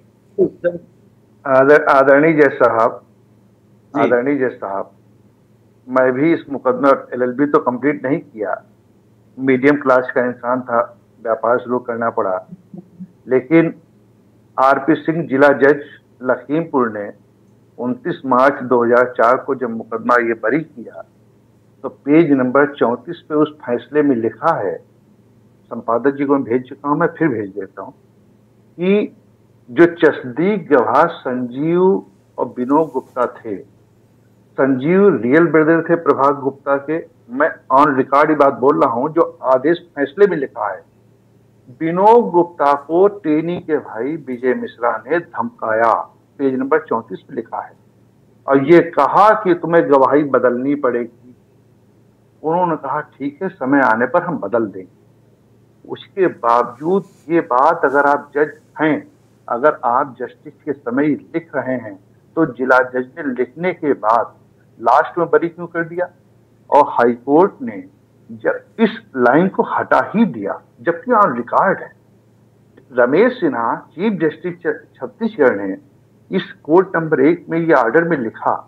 [SPEAKER 6] आदरणीय जज साहब, आदरणीय जज साहब, मैं भी इस मुकदमा एलएलबी तो कंप्लीट नहीं किया, मीडियम क्लास का इंसान था, व्यापार शुरू करना पड़ा। लेकिन आरपी सिंह जिला जज लखीमपुर ने उनतीस मार्च दो हज़ार चार को जब मुकदमा ये बरी किया तो पेज नंबर चौंतीस पे उस फैसले में लिखा है, संपादक जी को मैं भेज चुका हूं, मैं फिर भेज देता हूं, कि जो चश्मदीद गवाह संजीव और विनोद गुप्ता थे, संजीव रियल ब्रदर थे प्रभात गुप्ता के, मैं ऑन रिकॉर्ड ही बात बोल रहा हूं जो आदेश फैसले में लिखा है। विनोद गुप्ता को टेनी के भाई विजय मिश्रा ने धमकाया, पेज नंबर चौंतीस पे लिखा है, और ये कहा कि तुम्हें गवाही बदलनी पड़ेगी। उन्होंने कहा ठीक है, समय आने पर हम बदल देंगे। उसके बावजूद ये बात, अगर आप जज हैं, अगर आप जस्टिस के समय लिख रहे हैं तो जिला जज ने लिखने के बाद लास्ट में बरी क्यों कर दिया? और हाई कोर्ट ने जब इस लाइन को हटा ही दिया, जबकि ऑन रिकॉर्ड है। रमेश सिन्हा चीफ जस्टिस छत्तीसगढ़ ने इस कोर्ट नंबर एक में ये ऑर्डर में लिखा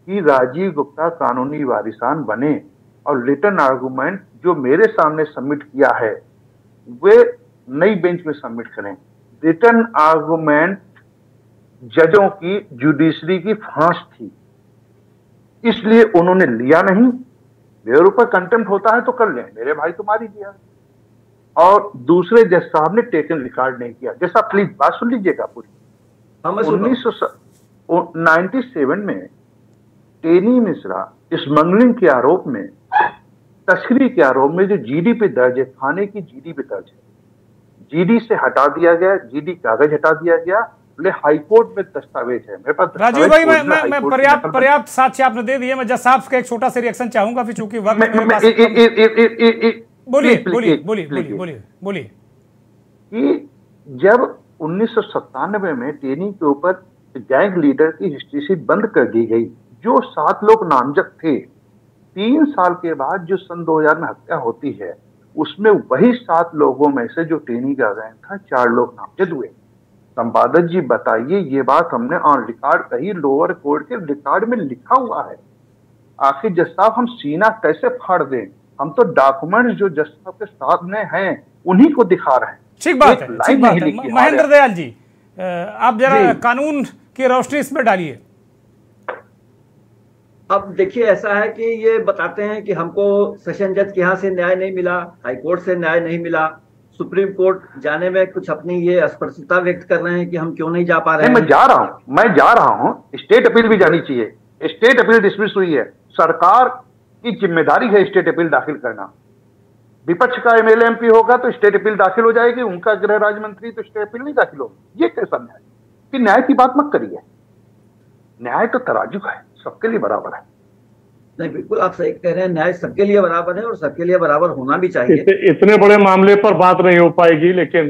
[SPEAKER 6] कि राजीव गुप्ता कानूनी वारिसान बने और रिटर्न आर्गुमेंट जो मेरे सामने सबमिट किया है वे नई बेंच में सबमिट करें। रिटर्न आर्गुमेंट जजों की जुडिशरी की फांस थी, इसलिए उन्होंने लिया नहीं। मेरे ऊपर कंटेम्प्ट होता है तो कर लें, मेरे भाई तो मार ही दिया। और दूसरे जज साहब ने टेकन रिकॉर्ड नहीं किया। जैसा प्लीज बात सुन लीजिएगा पूरी। उन्नीस सौ नाइन्टी सेवन में टेनी मिश्रा स्मगलिंग के आरोप में, तस्करी के आरोप में जो जीडी पे दर्ज है, थाने की जीडी पे दर्ज है, जीडी से हटा दिया गया, जीडी कागज हटा दिया गया, बोले हाईकोर्ट में दस्तावेज है मेरे पास।
[SPEAKER 1] राजीव भाई मैं मैं, मैं पर्याप्त पर्याप्त साक्ष्य आपने दे दिए। मैं जज साहब का एक छोटा सा रिएक्शन चाहूंगा फिर चूंकि वक्त मेरे पास। बोलिए बोलिए बोलिए बोलिए बोलिए
[SPEAKER 6] कि जब उन्नीस सौ सत्तानवे में टेनी के ऊपर गैंग लीडर की हिस्ट्री शीट बंद कर दी गई, जो सात लोग नामजद थे, तीन साल के बाद जो सन दो हजार में हत्या होती है उसमें वही सात लोगों में से जो टेनी का गैंग था चार लोग नामजद हुए। संपादक जी बताइए, ये बात हमने ऑन रिकॉर्ड कही, लोअर कोर्ट के रिकॉर्ड में लिखा हुआ है। आखिर जज साहब हम सीना कैसे फाड़ दें? हम तो डॉक्यूमेंट्स जो जज साहब के सामने हैं उन्हीं को दिखा रहे हैं।
[SPEAKER 1] ठीक बात है, ठीक बात है। महेंद्र दयाल जी, आप जरा कानून की रोशनी इसमें डालिए।
[SPEAKER 8] अब देखिए, ऐसा है कि ये बताते हैं कि हमको सेशन जज के यहाँ से न्याय नहीं मिला, हाईकोर्ट से न्याय नहीं मिला, सुप्रीम कोर्ट जाने में कुछ अपनी ये अस्पष्टता व्यक्त कर रहे हैं कि हम क्यों नहीं जा पा रहे हैं।
[SPEAKER 6] मैं जा रहा हूँ मैं जा रहा हूँ स्टेट अपील भी जानी चाहिए। स्टेट अपील डिसमिस हुई है, सरकार की जिम्मेदारी है स्टेट अपील दाखिल करना। विपक्ष का एमएलए एमपी होगा तो स्टेट अपील दाखिल हो जाएगी, उनका गृह राज्य मंत्री तो स्टेट अपील नहीं दाखिल होगी। ये कैसा न्याय? कि न्याय की बात मत करिए, न्याय तो तराजू है, सबके लिए बराबर है।
[SPEAKER 8] नहीं, बिल्कुल आप सही कह रहे हैं, न्याय सबके लिए बराबर है और सबके लिए बराबर होना भी चाहिए।
[SPEAKER 5] इत, इतने बड़े मामले पर बात नहीं हो पाएगी, लेकिन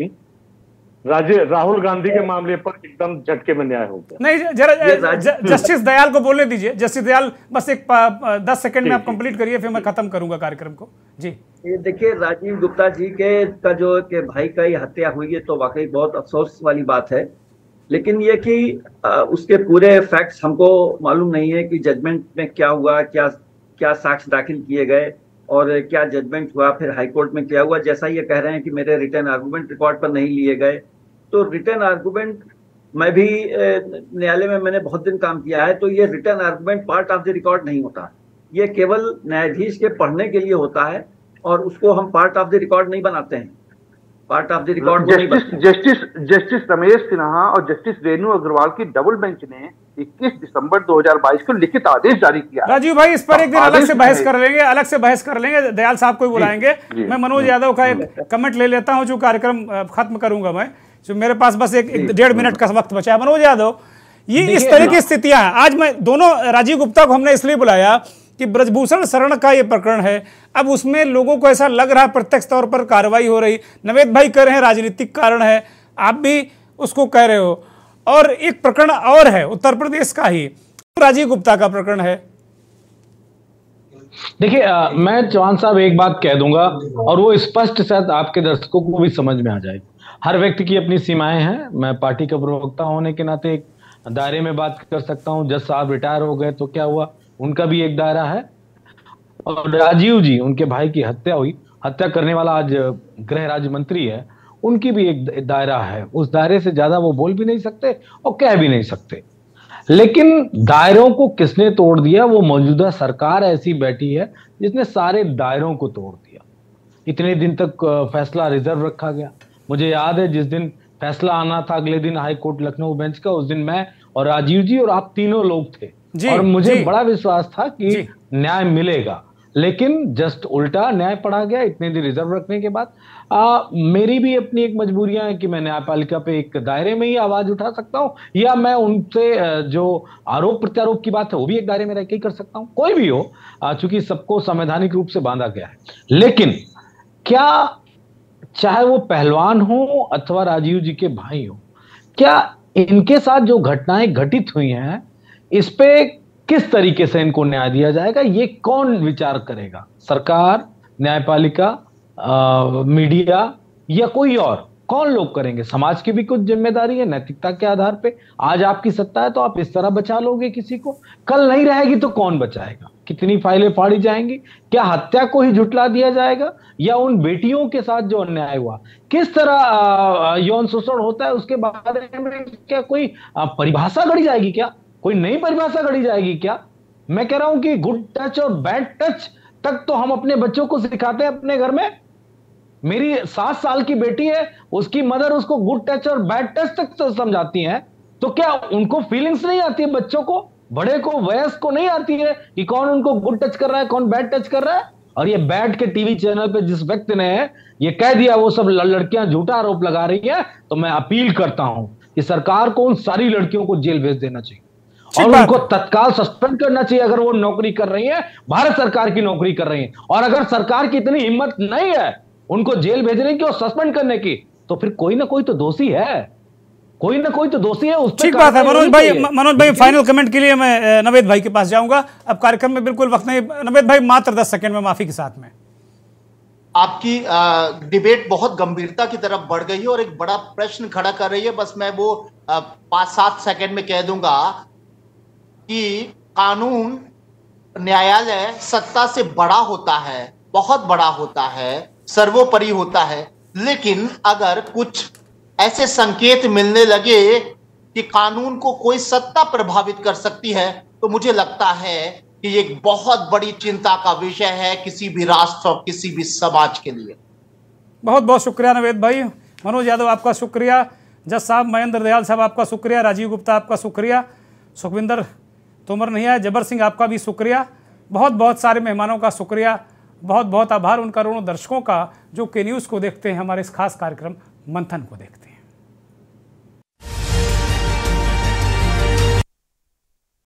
[SPEAKER 5] राजे राहुल गांधी के मामले पर एकदम झटके में न्याय हो गया।
[SPEAKER 1] नहीं, जरा जस्टिस दयाल को बोलने दीजिए। जस्टिस दयाल बस एक दस सेकंड में आप कंप्लीट करिए, फिर मैं खत्म करूंगा कार्यक्रम को। जी,
[SPEAKER 8] ये देखिए, राजीव गुप्ता जी के का जो के भाई का ये हत्या हुई है तो वाकई बहुत अफसोस वाली बात है। लेकिन ये कि उसके पूरे फैक्ट्स हमको मालूम नहीं है कि जजमेंट में क्या हुआ, क्या क्या साक्ष्य दाखिल किए गए और क्या जजमेंट हुआ, फिर हाईकोर्ट में क्या हुआ। जैसा ये कह रहे हैं कि मेरे रिटर्न आर्गुमेंट रिकॉर्ड पर नहीं लिए गए, तो रिटर्न आर्गुमेंट, मैं भी न्यायालय में मैंने बहुत दिन काम किया है, तो ये return argument part of the record नहीं होता। ये केवल न्यायाधीश के पढ़ने के लिए होता है और उसको हम पार्ट ऑफ द रिकॉर्ड नहीं बनाते हैं। Part of the record
[SPEAKER 6] justice justice justice Ramesh Sinha और जस्टिस रेणु अग्रवाल की डबल बेंच ने इक्कीस दिसंबर दो हजार बाईस को लिखित आदेश जारी किया।
[SPEAKER 1] राजीव भाई, इस पर एक दिन अलग से बहस कर लेंगे, अलग से बहस कर लेंगे। दयाल साहब को बुलाएंगे। मैं मनोज यादव का एक कमेंट ले लेता हूं जो कार्यक्रम खत्म करूंगा मैं, जो मेरे पास बस एक, एक डेढ़ मिनट का वक्त बचा है। मनोज यादव, ये इस तरह की स्थितियां हैं। आज मैं दोनों, राजीव गुप्ता को हमने इसलिए बुलाया कि ब्रजभूषण शरण का ये प्रकरण है, अब उसमें लोगों को ऐसा लग रहा है प्रत्यक्ष तौर पर कार्रवाई हो रही। नवेद भाई कह रहे हैं राजनीतिक कारण है, आप भी उसको कह रहे हो। और एक प्रकरण और है उत्तर प्रदेश का ही, राजीव गुप्ता का प्रकरण है।
[SPEAKER 4] देखिए, मैं चौहान साहब एक बात कह दूंगा और वो स्पष्ट शायद आपके दर्शकों को भी समझ में आ जाए। हर व्यक्ति की अपनी सीमाएं हैं। मैं पार्टी का प्रवक्ता होने के नाते एक दायरे में बात कर सकता हूं। जज साहब रिटायर हो गए तो क्या हुआ, उनका भी एक दायरा है। और राजीव जी, उनके भाई की हत्या हुई, हत्या करने वाला आज गृह राज्य मंत्री है, उनकी भी एक दायरा है। उस दायरे से ज्यादा वो बोल भी नहीं सकते और कह भी नहीं सकते। लेकिन दायरों को किसने तोड़ दिया? वो मौजूदा सरकार ऐसी बैठी है जिसने सारे दायरों को तोड़ दिया। इतने दिन तक फैसला रिजर्व रखा गया। मुझे याद है जिस दिन फैसला आना था अगले दिन हाई कोर्ट लखनऊ बेंच का, उस दिन मैं और राजीव जी और आप तीनों लोग थे और मुझे बड़ा विश्वास था कि न्याय मिलेगा। लेकिन जस्ट उल्टा न्याय पढ़ा गया इतने दिन रिजर्व रखने के बाद। आ, मेरी भी अपनी एक मजबूरियां हैं कि मैं न्यायपालिका पे एक दायरे में ही आवाज उठा सकता हूं, या मैं उनसे जो आरोप प्रत्यारोप की बात है वो भी एक दायरे में रह के ही कर सकता हूं, कोई भी हो, चूंकि सबको संवैधानिक रूप से बांधा गया है। लेकिन क्या, चाहे वो पहलवान हो अथवा राजीव जी के भाई हो, क्या इनके साथ जो घटनाएं घटित हुई हैं इस पे किस तरीके से इनको न्याय दिया जाएगा, ये कौन विचार करेगा? सरकार, न्यायपालिका, मीडिया या कोई और? कौन लोग करेंगे? समाज की भी कुछ जिम्मेदारी है नैतिकता के आधार पे। आज आपकी सत्ता है तो आप इस तरह बचा लोगे किसी को, कल नहीं रहेगी तो कौन बचाएगा? कितनी फाइलें फाड़ी जाएंगी? क्या हत्या को ही झुटला दिया जाएगा, या उन बेटियों के साथ जो अन्याय हुआ, किस तरह यौन शोषण होता है उसके बारे में क्या कोई परिभाषा गढ़ी जाएगी? क्या कोई नई परिभाषा गढ़ी जाएगी क्या? मैं कह रहा हूं कि गुड टच और बैड टच तक तो हम अपने बच्चों को सिखाते हैं अपने घर में। मेरी सात साल की बेटी है, उसकी मदर उसको गुड टच और बैड टच तक तो समझाती हैं, तो क्या उनको फीलिंग्स नहीं आती है? बच्चों को, बड़े को, वयस्क को नहीं आती है कि कौन उनको गुड टच कर रहा है, कौन बैड टच कर रहा है? और ये बैठ के टीवी चैनल पे जिस व्यक्ति ने ये कह दिया वो सब लड़कियां झूठा आरोप लगा रही हैं, तो मैं अपील करता हूं कि सरकार को उन सारी लड़कियों को जेल भेज देना चाहिए और उनको तत्काल सस्पेंड करना चाहिए अगर वो नौकरी कर रही है, भारत सरकार की नौकरी कर रही है। और अगर सरकार की इतनी हिम्मत नहीं है उनको जेल भेजने की और सस्पेंड करने की, तो फिर कोई ना कोई तो दोषी है, कोई ना कोई तो दोषी है। उस पर
[SPEAKER 1] ठीक बात है मनोज भाई। मनोज भाई फाइनल कमेंट के लिए मैं नवेद भाई के पास जाऊंगा। अब कार्यक्रम में बिल्कुल वक्त नहीं, नवेद भाई मात्र दस सेकंड में माफी के साथ में।
[SPEAKER 3] आपकी आ, डिबेट बहुत गंभीरता की तरफ बढ़ गई है और एक बड़ा प्रश्न खड़ा कर रही है। बस मैं वो पांच सात सेकंड में कह दूंगा कि कानून, न्यायालय सत्ता से बड़ा होता है, बहुत बड़ा होता है, सर्वोपरि होता है। लेकिन अगर कुछ ऐसे संकेत मिलने लगे कि कानून को कोई सत्ता प्रभावित कर सकती है, तो मुझे लगता है कि ये एक बहुत बड़ी चिंता का विषय है किसी भी राष्ट्र और किसी भी समाज के लिए।
[SPEAKER 1] बहुत बहुत शुक्रिया नवेद भाई। मनोज यादव आपका शुक्रिया, जज साहब महेंद्र दयाल साहब आपका शुक्रिया, राजीव गुप्ता आपका शुक्रिया, सुखविंदर तोमर नहीं आया, जबर सिंह आपका भी शुक्रिया, बहुत बहुत सारे मेहमानों का शुक्रिया, बहुत बहुत आभार उन करोड़ों दर्शकों का जो के न्यूज़ को देखते हैं, हमारे इस खास कार्यक्रम मंथन को देखते हैं।